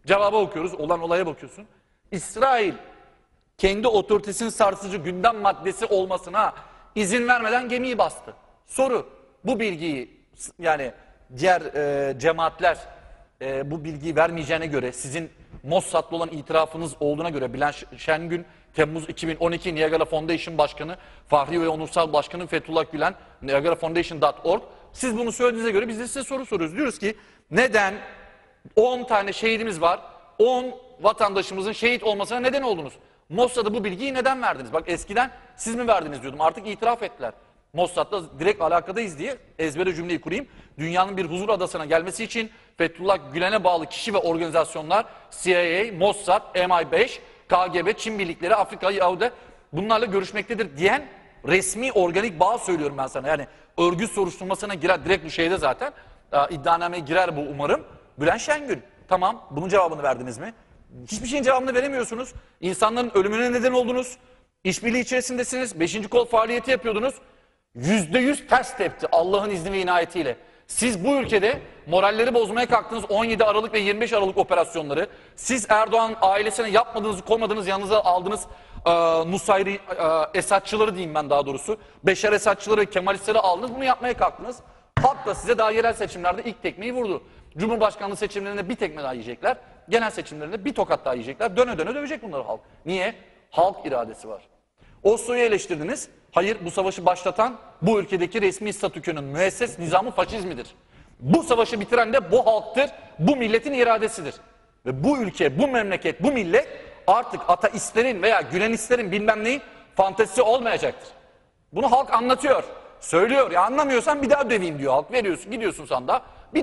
Cevaba okuyoruz. Olan olaya bakıyorsun. İsrail kendi otoritesinin sarsıcı gündem maddesi olmasına izin vermeden gemiyi bastı. Soru, bu bilgiyi yani diğer cemaatler bu bilgiyi vermeyeceğine göre, sizin Mossad'la olan itirafınız olduğuna göre, Bülent Şengün Temmuz 2012 Niagara Foundation Başkanı, Fahri ve Onursal Başkanı Fethullah Gülen, niagarafoundation.org, siz bunu söylediğinize göre biz de size soru soruyoruz. Diyoruz ki neden 10 tane şehidimiz var, 10 vatandaşımızın şehit olmasına neden oldunuz? Mossad'a bu bilgiyi neden verdiniz? Bak eskiden siz mi verdiniz diyordum, artık itiraf ettiler. Mossad'la direkt alakadayız diye ezbere cümleyi kurayım. Dünyanın bir huzur adasına gelmesi için Fethullah Gülen'e bağlı kişi ve organizasyonlar CIA, Mossad, MI5, KGB, Çin birlikleri, Afrika, Yahudi bunlarla görüşmektedir diyen resmi organik bağ söylüyorum ben sana. Yani örgüt soruşturmasına girer direkt bu şeyde zaten. İddianameye girer bu umarım. Bülent Şengün. Tamam, bunun cevabını verdiniz mi? Hiçbir şeyin cevabını veremiyorsunuz. İnsanların ölümüne neden oldunuz. İşbirliği içerisindesiniz. 5. kol faaliyeti yapıyordunuz. %100 ters tepti Allah'ın izni ve inayetiyle. Siz bu ülkede moralleri bozmaya kalktınız 17 Aralık ve 25 Aralık operasyonları. Siz Erdoğan ailesine yapmadığınızı koymadığınız yanınıza aldınız Nusayri Esadçıları diyeyim ben daha doğrusu. Beşer Esadçıları, Kemalistleri aldınız, bunu yapmaya kalktınız. Halk da size daha yerel seçimlerde ilk tekmeyi vurdu. Cumhurbaşkanlığı seçimlerinde bir tekme daha yiyecekler. Genel seçimlerinde bir tokat daha yiyecekler. Döne döne dövecek bunları halk. Niye? Halk iradesi var. Oslo'yu eleştirdiniz. Hayır, bu savaşı başlatan bu ülkedeki resmi statükünün müesses nizamı faşizmidir. Bu savaşı bitiren de bu halktır, bu milletin iradesidir. Ve bu ülke, bu memleket, bu millet artık ateistlerin veya Gülenistlerin bilmem neyin fantezisi olmayacaktır. Bunu halk anlatıyor, söylüyor. Ya anlamıyorsan bir daha döveyim diyor halk. Veriyorsun, gidiyorsun sandığa.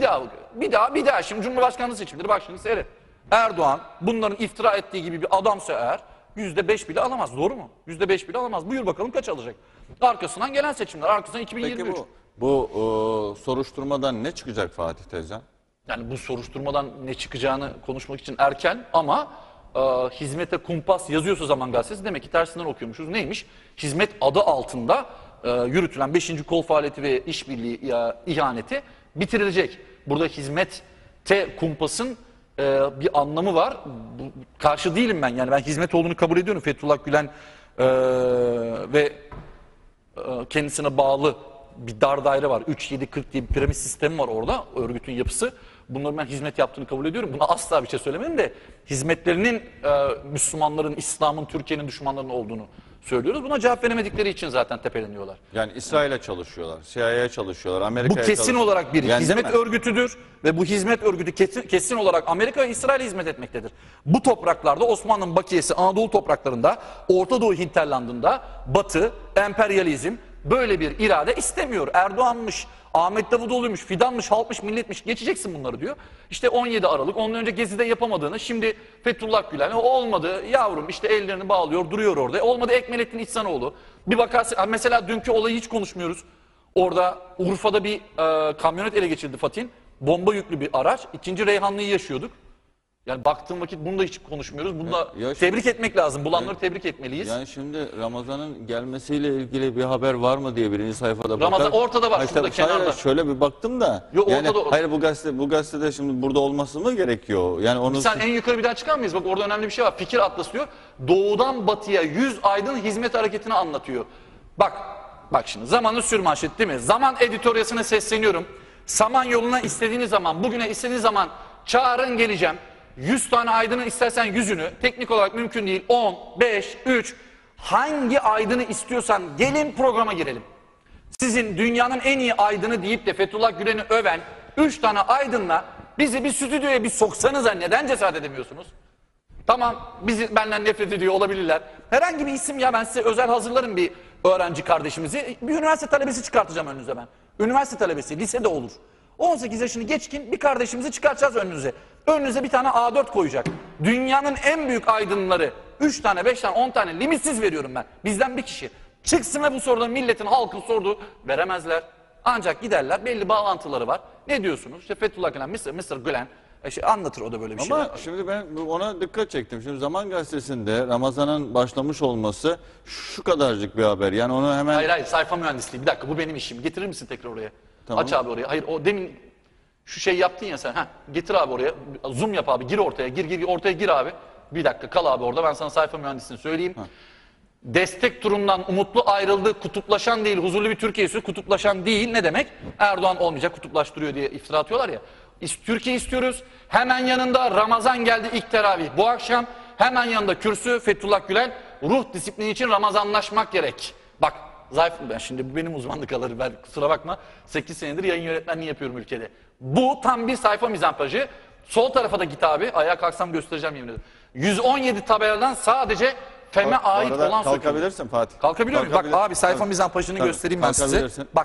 Bir daha. Şimdi Cumhurbaşkanlığı seçimleri, bak şimdi seyret. Erdoğan bunların iftira ettiği gibi bir adamsa eğer %5 bile alamaz. Doğru mu? %5 bile alamaz. Buyur bakalım kaç alacak? Arkasından genel seçimler. Arkasından 2023. Peki bu soruşturmadan ne çıkacak Fatih Tezcan? Yani bu soruşturmadan ne çıkacağını konuşmak için erken ama hizmete kumpas yazıyorsa Zaman Gazetesi demek ki tersinden okuyormuşuz. Neymiş? Hizmet adı altında yürütülen 5. kol faaliyeti ve işbirliği ihaneti bitirilecek. Burada hizmette kumpasın bir anlamı var. Karşı değilim ben. Yani ben hizmet olduğunu kabul ediyorum. Fethullah Gülen ve kendisine bağlı bir dar daire var. 3-7-40 diye bir piramit sistemi var orada. Örgütün yapısı. Bunların ben hizmet yaptığını kabul ediyorum. Buna asla bir şey söylemedim de hizmetlerinin Müslümanların, İslam'ın, Türkiye'nin düşmanlarının olduğunu söylüyoruz. Buna cevap veremedikleri için zaten tepeleniyorlar. Yani İsrail'e çalışıyorlar, CIA'ya çalışıyorlar, Amerika'ya Bu kesin olarak bir yani hizmet örgütüdür ve bu hizmet örgütü kesin olarak Amerika ve İsrail'e hizmet etmektedir. Bu topraklarda Osmanlı'nın bakiyesi Anadolu topraklarında, Orta Doğu hinterlandında Batı, emperyalizm böyle bir irade istemiyor. Erdoğan'mış, Ahmet Davutoğlu'ymuş, Fidan'mış, halkmış, milletmiş geçeceksin bunları diyor. İşte 17 Aralık, ondan önce Gezi'de yapamadığını şimdi Fethullah Gülen olmadı yavrum işte ellerini bağlıyor duruyor orada. Olmadı Ekmelettin İhsanoğlu. Bir bakarsın mesela dünkü olayı hiç konuşmuyoruz. Orada Urfa'da bir kamyonet ele geçirildi Fatih'in. Bomba yüklü bir araç. 2. Reyhanlı'yı yaşıyorduk. Yani baktığım vakit bunu da hiç konuşmuyoruz. Bunu da tebrik etmek lazım. Bulanları tebrik etmeliyiz. Yani şimdi Ramazan'ın gelmesiyle ilgili bir haber var mı diye birinci sayfada Ramazan bakar. ortada var, şurada kenarda. Şöyle bir baktım da. Yok, yani, ortada. hayır bu gazetede şimdi burada olması mı gerekiyor? Yani onu Sen en yukarı bir daha çıkar mıyız? Bak orada önemli bir şey var. Fikir Atlası diyor. Doğudan batıya 100 aydın hizmet hareketini anlatıyor. Bak şimdi Zaman'ın sürmanşeti değil mi? Zaman editoryasına sesleniyorum. Samanyolu'na istediğiniz zaman, bugüne istediğiniz zaman çağırın geleceğim. 100 tane aydını istersen 100'ünü, teknik olarak mümkün değil. 10, 5, 3, hangi aydını istiyorsan gelin programa girelim. Sizin dünyanın en iyi aydını deyip de Fethullah Gülen'i öven 3 tane aydınla bizi bir stüdyoya bir soksanıza neden cesaret edemiyorsunuz? Tamam, benden nefret ediyor olabilirler. Herhangi bir isim ya ben size özel hazırlarım bir öğrenci kardeşimizi. Bir üniversite talebesi çıkartacağım önünüze ben. Üniversite talebesi, lisede olur. 18 yaşını geçkin bir kardeşimizi çıkartacağız önünüze. Önünüze bir tane A4 koyacak. Dünyanın en büyük aydınları 3 tane, 5 tane, 10 tane limitsiz veriyorum ben. Bizden bir kişi. Çıksın ve bu soruları milletin, halkın sorduğu veremezler. Ancak giderler, belli bağlantıları var. Ne diyorsunuz? İşte Fethullah Gülen, Mr. Gülen anlatır o da böyle bir şey. Ama şimdi ben ona dikkat çektim. Şimdi Zaman Gazetesi'nde Ramazan'ın başlamış olması şu kadarcık bir haber. Yani onu hemen... Hayır sayfa mühendisliği. Bir dakika bu benim işim. Getirir misin tekrar oraya? Tamam. Aç abi oraya. Hayır o demin Şu şey yaptın ya sen. Getir abi oraya. Zoom yap abi. Gir ortaya. Gir ortaya gir abi. Bir dakika kal abi orada. Ben sana sayfa mühendisini söyleyeyim. Destek turundan umutlu ayrıldı. Kutuplaşan değil, huzurlu bir Türkiye istiyor. Kutuplaşan değil ne demek? Erdoğan olmayacak, kutuplaştırıyor diye iftira atıyorlar ya. Türkiye istiyoruz. Hemen yanında Ramazan geldi ilk teravih. Bu akşam hemen yanında kürsü Fethullah Gülen. Ruh disiplini için Ramazanlaşmak gerek. Bak zayıf ben şimdi bu benim uzmanlık alanım. Ben kusura bakma 8 senedir yayın yönetmenliği yapıyorum ülkede. Bu tam bir sayfa mizampajı. Sol tarafa da git abi. Ayağa kalksam göstereceğim yemin ederim. 117 tabeladan sadece FEM'e ait olan kalkabilirsin Fatih. Kalkabiliyor muyum? Bak abi sayfa mizampajını göstereyim ben size. Bak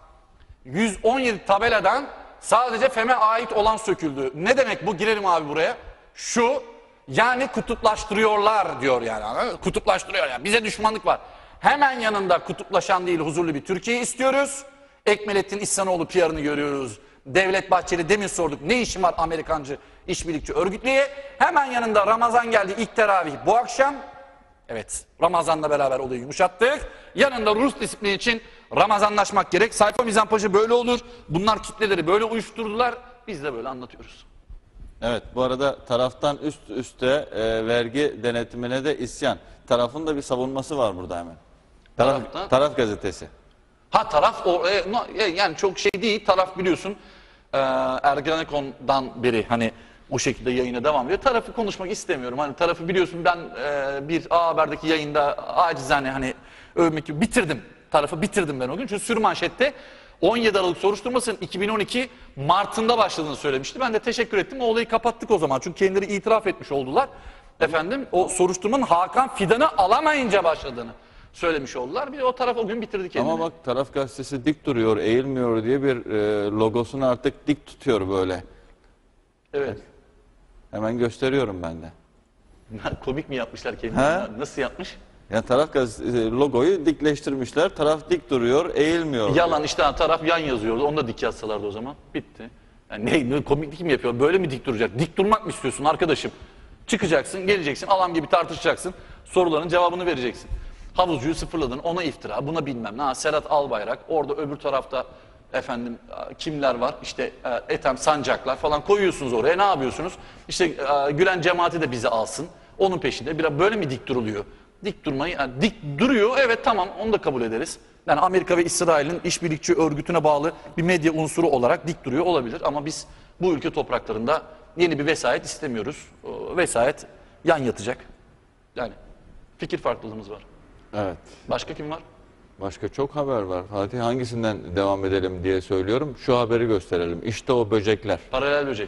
117 tabeladan sadece FEM'e ait olan söküldü. Ne demek bu? Girelim abi buraya. Şu yani kutuplaştırıyorlar diyor yani. Kutuplaştırıyor yani. Bize düşmanlık var. Hemen yanında kutuplaşan değil huzurlu bir Türkiye istiyoruz. Ekmelettin İhsanoğlu PR'ını görüyoruz. Devlet Bahçeli demin sorduk. Ne işin var Amerikancı işbirlikçi örgütlüye? Hemen yanında Ramazan geldi ilk teravih bu akşam. Evet Ramazan'la beraber olayı yumuşattık. Yanında Rus disiplini için Ramazanlaşmak gerek. Sayfa mizampajı böyle olur. Bunlar kitleleri böyle uyuşturdular. Biz de böyle anlatıyoruz. Evet bu arada taraftan üst üste vergi denetimine de isyan. Tarafın da bir savunması var burada hemen. Taraf gazetesi. Taraf yani çok şey değil. Taraf biliyorsun Ergenekon'dan beri hani o şekilde yayına devam ediyor. Tarafı konuşmak istemiyorum. Hani tarafı biliyorsun ben bir A Haber'deki yayında acizane hani övmek gibi bitirdim. Tarafı bitirdim ben o gün. Çünkü sürmanşette 17 Aralık soruşturmasının 2012 Mart'ında başladığını söylemişti. Ben de teşekkür ettim. O olayı kapattık o zaman. Çünkü kendileri itiraf etmiş oldular. Efendim o soruşturmanın Hakan Fidan'ı alamayınca başladığını söylemiş oldular. Bir de o taraf o gün bitirdi kendini. Ama bak Taraf gazetesi dik duruyor, eğilmiyor diye bir logosunu artık dik tutuyor böyle. Evet. Hemen gösteriyorum ben de. Komik mi yapmışlar kendilerini? Nasıl yapmış? Yani Taraf gazetesi logoyu dikleştirmişler. Taraf dik duruyor, eğilmiyor. Yalan işte taraf yan yazıyordu. Onu da dik yazsalardı o zaman. Bitti. Yani ne komiklik mi yapıyor? Böyle mi dik duracak? Dik durmak mı istiyorsun arkadaşım? Çıkacaksın, geleceksin, adam gibi tartışacaksın. Soruların cevabını vereceksin. Havuzcuyu sıfırladın, ona iftira, buna bilmem ne. Serhat Albayrak, orada öbür tarafta efendim kimler var? İşte Ethem Sancaklar falan koyuyorsunuz oraya. Ne yapıyorsunuz? İşte Gülen cemaati de bizi alsın. Onun peşinde. Biraz böyle mi dik duruluyor? Dik durmayı, yani dik duruyor. Evet tamam onu da kabul ederiz. Yani Amerika ve İsrail'in işbirlikçi örgütüne bağlı bir medya unsuru olarak dik duruyor olabilir. Ama biz bu ülke topraklarında yeni bir vesayet istemiyoruz. O vesayet yan yatacak. Yani fikir farklılığımız var. Evet. Başka kim var? Başka çok haber var. Fatih hangisinden devam edelim diye söylüyorum. Şu haberi gösterelim. İşte o böcekler. Paralel böcek.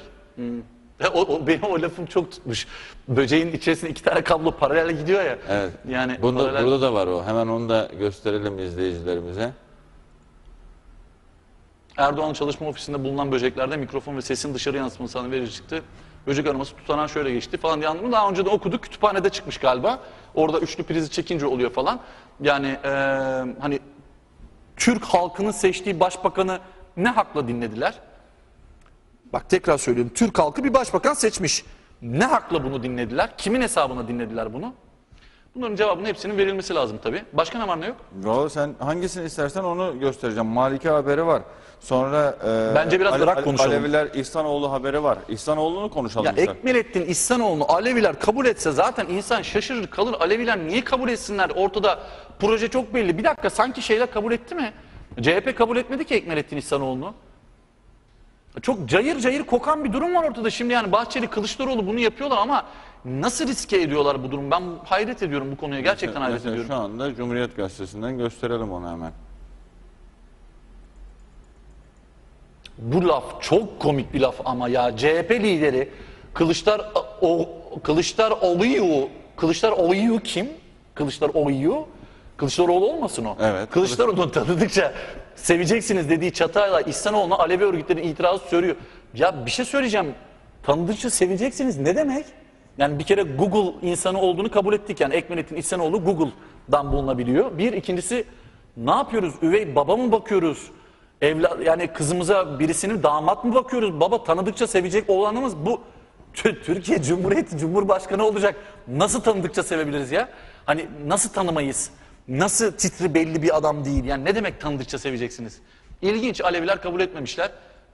Benim o lafım çok tutmuş. Böceğin içerisinde 2 tane kablo paralel gidiyor ya. Evet. Yani Burada da var o. Hemen onu da gösterelim izleyicilerimize. Erdoğan'ın çalışma ofisinde bulunan böceklerde mikrofon ve sesin dışarı yansımasına verici çıktı. Böcek araması tutanan şöyle geçti falan diye anladım. Daha önce de okuduk. Kütüphanede çıkmış galiba. Orada üçlü prizi çekince oluyor falan. Yani hani Türk halkının seçtiği başbakanı ne hakla dinlediler? Bak tekrar söylüyorum. Türk halkı bir başbakan seçmiş. Ne hakla bunu dinlediler? Kimin hesabına dinlediler bunu? Bunların cevabının hepsinin verilmesi lazım tabii. Başka ne var ne yok? Yo, sen hangisini istersen onu göstereceğim. Maliki haberi var. Sonra bence biraz Irak konuşalım. Aleviler İhsanoğlu haberi var. İhsanoğlu'nu konuşalım. Ya Ekmelettin İhsanoğlu'nu Aleviler kabul etse zaten insan şaşırır kalır. Aleviler niye kabul etsinler? Ortada proje çok belli. Bir dakika sanki şeyler kabul etti mi? CHP kabul etmedi ki Ekmelettin İhsanoğlu'nu. Çok cayır cayır kokan bir durum var ortada. Şimdi yani Bahçeli, Kılıçdaroğlu bunu yapıyorlar ama nasıl riske ediyorlar bu durumu? Ben hayret ediyorum bu konuya. Gerçekten hayret ediyorum. Şu anda Cumhuriyet Gazetesi'nden gösterelim onu hemen. Bu laf çok komik bir laf ama ya CHP lideri Kılıçdaroğlu kim? Kılıçdaroğlu olmasın o. Evet. Kılıçdaroğlu'nu tanıdıkça seveceksiniz dediği Çatay'la İhsanoğlu'na Alevi örgütlerinin itirazı söylüyor. Ya bir şey söyleyeceğim. Tanıdıkça seveceksiniz ne demek? Yani bir kere Google insanı olduğunu kabul ettik. Yani Ekmelettin İhsanoğlu Google'dan bulunabiliyor. Bir, ikincisi ne yapıyoruz? Üvey baba mı bakıyoruz? Yani kızımıza birisinin damat mı bakıyoruz? Baba tanıdıkça sevecek oğlanımız bu. Türkiye Cumhuriyeti Cumhurbaşkanı olacak. Nasıl tanıdıkça sevebiliriz ya? Hani nasıl tanımayız? Nasıl titri belli bir adam değil? Yani ne demek tanıdıkça seveceksiniz? İlginç, Aleviler kabul etmemişler.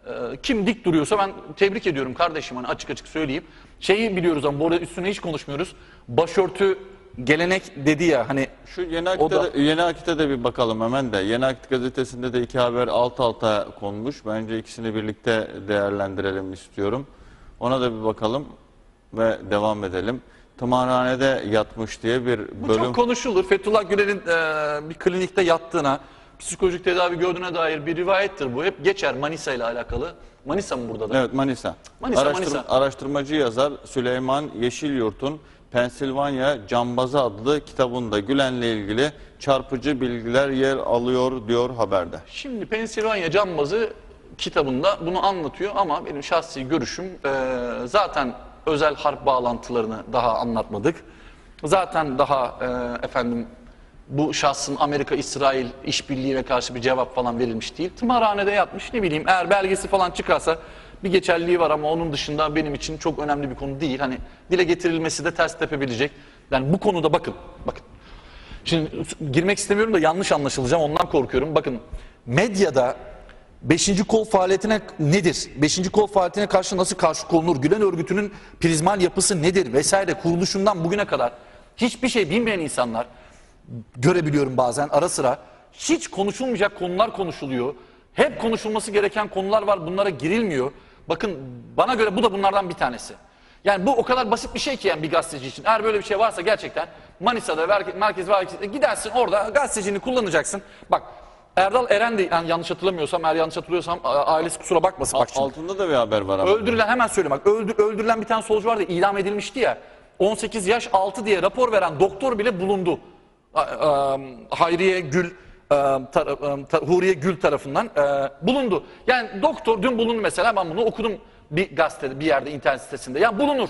Kim dik duruyorsa ben tebrik ediyorum kardeşim, hani açık açık söyleyeyim. Şeyi biliyoruz ama bu arada üstüne hiç konuşmuyoruz. Başörtü gelenek dedi ya hani. Şu Yeni Akit'e de bir bakalım hemen de. Yeni Akit gazetesinde de iki haber alt alta konmuş. Bence ikisini birlikte değerlendirelim istiyorum. Ona da bir bakalım ve devam edelim. Tımarhanede yatmış diye bir Bu bölüm. çok konuşulur. Fethullah Gülen'in bir klinikte yattığına, psikolojik tedavi gördüğüne dair bir rivayettir bu. Hep geçer Manisa ile alakalı. Manisa mı burada da? Evet, Manisa. Manisa. Araştırmacı yazar Süleyman Yeşilyurt'un Pensilvanya Cambazı adlı kitabında Gülen'le ilgili çarpıcı bilgiler yer alıyor diyor haberde. Şimdi Pensilvanya Cambazı kitabında bunu anlatıyor ama benim şahsi görüşüm zaten özel harp bağlantılarını daha anlatmadık. Zaten daha bu şahsın Amerika-İsrail işbirliğine karşı bir cevap falan verilmiş değil. Tımarhanede yatmış, ne bileyim, eğer belgesi falan çıkarsa bir geçerliliği var ama onun dışında benim için çok önemli bir konu değil. Hani dile getirilmesi de ters tepebilecek. Yani bu konuda bakın. Şimdi girmek istemiyorum da yanlış anlaşılacağım, ondan korkuyorum. Bakın, medyada 5. kol faaliyetine nedir? 5. kol faaliyetine karşı nasıl karşı konulur? Gülen örgütünün prizmal yapısı nedir? Vesaire, kuruluşundan bugüne kadar hiçbir şey bilmeyen insanlar görebiliyorum bazen ara sıra. Hiç konuşulmayacak konular konuşuluyor. Hep konuşulması gereken konular var, bunlara girilmiyor. Bakın, bana göre bu da bunlardan bir tanesi. Yani bu o kadar basit bir şey ki yani bir gazeteci için. Eğer böyle bir şey varsa gerçekten Manisa'da merkez gidersin, orada gazetecini kullanacaksın. Bak, Erdal Eren de, yani yanlış hatırlamıyorsam, eğer yanlış hatırlıyorsam ailesi kusura bakmasın. Bak şimdi. Altında da bir haber var ama. Öldürülen, hemen söyleyeyim bak, öldürülen bir tane solcu vardı, idam edilmişti ya. 18 yaş altı diye rapor veren doktor bile bulundu. Huriye Gül tarafından bulundu. Yani doktor dün bulundu mesela, ben bunu okudum bir gazetede, bir yerde, internet sitesinde. Ya bulunur.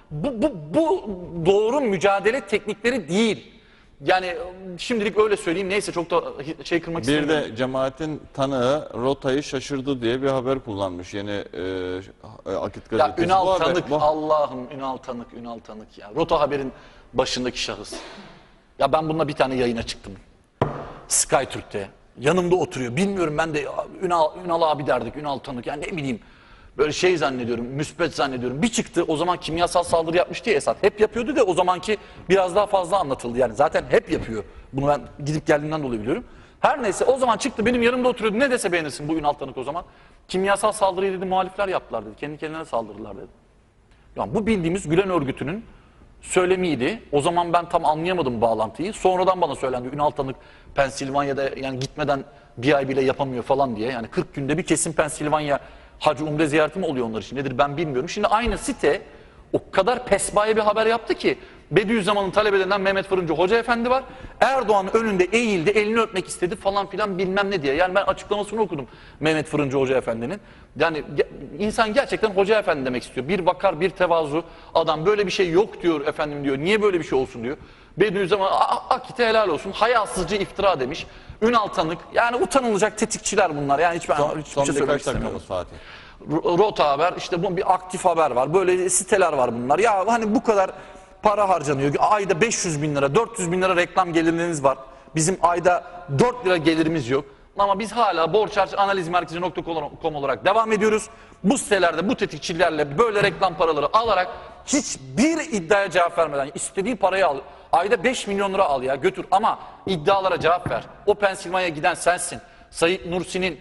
Bu doğru mücadele teknikleri değil. Yani şimdilik öyle söyleyeyim, neyse çok da şey kırmak Bir istemiyorum. de cemaatin tanığı rotayı şaşırdı diye bir haber kullanmış Yeni Akit Ya gazetesi. Ünal Tanık, Allah'ım, Ünal Tanık ya. Rota Haber'in başındaki şahıs. Ya ben bununla bir tane yayına çıktım. Sky Türk'te. Yanımda oturuyor. Bilmiyorum, ben de Ünal abi derdik, Ünal Tanık. Yani ne bileyim, böyle şey zannediyorum, müspet zannediyorum. Bir çıktı, o zaman kimyasal saldırı yapmıştı ya Esad. Hep yapıyordu da o zamanki biraz daha fazla anlatıldı. Yani zaten hep yapıyor. Bunu ben gidip geldiğimden dolayı biliyorum. Her neyse, o zaman çıktı, benim yanımda oturuyordu. Ne dese beğenirsin bu Ünal Tanık o zaman. Kimyasal saldırıyı dedi muhalifler yaptılar dedi. Kendi kendilerine saldırdılar dedi. Yani bu bildiğimiz Gülen örgütünün söylemiydi. O zaman ben tam anlayamadım bağlantıyı. Sonradan bana söylendi, Ünal Tanık Pensilvanya'da yani gitmeden bir ay bile yapamıyor falan diye. Yani 40 günde bir kesin Pensilvanya Hacı Umre ziyareti mi oluyor onlar için, nedir ben bilmiyorum. Şimdi aynı site o kadar pesbaye bir haber yaptı ki, Bediüzzaman'ın talebelerinden Mehmet Fırıncı Hoca Efendi var. Erdoğan önünde eğildi, elini öpmek istedi falan filan bilmem ne diye. Yani ben açıklamasını okudum Mehmet Fırıncı Hoca Efendi'nin. Yani insan gerçekten Hoca Efendi demek istiyor. Bir vakar, bir tevazu adam, böyle bir şey yok diyor efendim diyor. Niye böyle bir şey olsun diyor. Bediüzzaman akite helal olsun, hayasızca iftira demiş. Ünal Tanık, yani utanılacak tetikçiler bunlar. Yani hiçbir Son şey söylemek birkaç istemiyorum. dakikamız Fatih. Rota Haber, işte bu bir aktif haber var. Böyle siteler var bunlar. Ya hani bu kadar para harcanıyor. Ayda 500 bin lira, 400 bin lira reklam gelirleriniz var. Bizim ayda 4 lira gelirimiz yok. Ama biz hala borç harç analiz merkezi.com olarak devam ediyoruz. Bu sitelerde bu tetikçilerle böyle reklam paraları alarak hiçbir iddiaya cevap vermeden istediği parayı al. Ayda 5 milyon lira al ya, götür, ama iddialara cevap ver. O Pensilvanya'ya giden sensin. Sayit Nursi'nin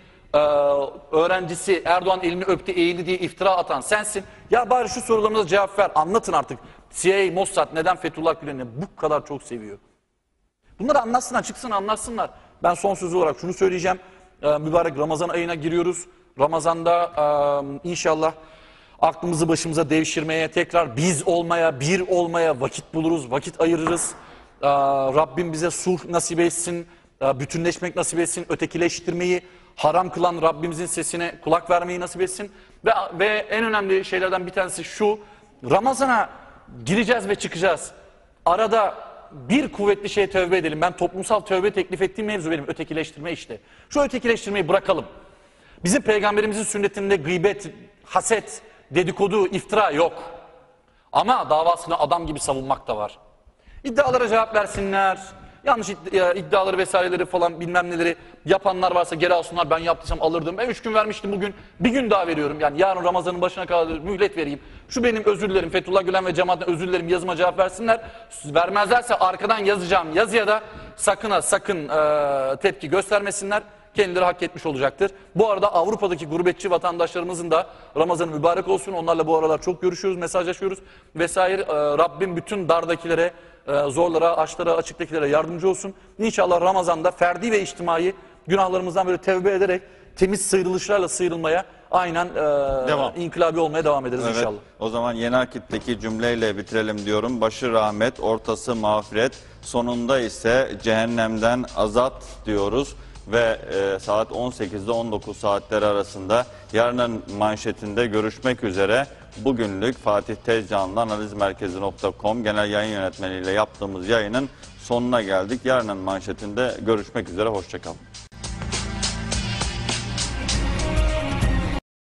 öğrencisi Erdoğan elini öptü eğildi diye iftira atan sensin. Ya bari şu sorularımıza cevap ver, anlatın artık. CIA, Mossad neden Fethullah Gülen'i bu kadar çok seviyor? Bunları anlatsınlar, çıksın anlatsınlar. Ben son söz olarak şunu söyleyeceğim. Mübarek Ramazan ayına giriyoruz. Ramazan'da inşallah aklımızı başımıza devşirmeye, tekrar biz olmaya, bir olmaya vakit buluruz, vakit ayırırız. Rabbim bize sulh nasip etsin, bütünleşmek nasip etsin, ötekileştirmeyi haram kılan Rabbimizin sesine kulak vermeyi nasip etsin. Ve en önemli şeylerden bir tanesi şu: Ramazan'a gireceğiz ve çıkacağız. Arada bir kuvvetli şeye tövbe edelim. Ben toplumsal tövbe teklif ettiğim mevzu benim ötekileştirme işte. Şu ötekileştirmeyi bırakalım. Bizim peygamberimizin sünnetinde gıybet, haset, dedikodu, iftira yok. Ama davasını adam gibi savunmak da var. İddialara cevap versinler. yanlış iddiaları vesaireleri falan bilmem neleri yapanlar varsa geri alsınlar. Ben yaptıysam alırdım. Ben 3 gün vermiştim, bugün bir gün daha veriyorum. Yani yarın Ramazan'ın başına kadar mühlet vereyim. Şu benim özür dilerim, Fethullah Gülen ve cemaatine özür dilerim, yazıma cevap versinler. Vermezlerse arkadan yazacağım yazıya da sakın tepki göstermesinler. Kendileri hak etmiş olacaktır. Bu arada Avrupa'daki gurbetçi vatandaşlarımızın da Ramazan'ı mübarek olsun. Onlarla bu aralar çok görüşüyoruz, mesajlaşıyoruz vesaire. Rabbim bütün dardakilere, zorlara, açlara, açıktakilere yardımcı olsun. İnşallah Ramazan'da ferdi ve içtimai günahlarımızdan böyle tevbe ederek temiz sıyrılışlarla sıyrılmaya, aynen inkılabi olmaya devam ederiz inşallah. O zaman Yeni Akit'teki cümleyle bitirelim diyorum. Başı rahmet, ortası mağfiret, sonunda ise cehennemden azat diyoruz. Ve saat 18'de 19 saatleri arasında yarının manşetinde görüşmek üzere. Bugünlük Fatih Tezcan'la analizmerkezi.com genel yayın yönetmeniyle yaptığımız yayının sonuna geldik. Yarının manşetinde görüşmek üzere, hoşçakalın.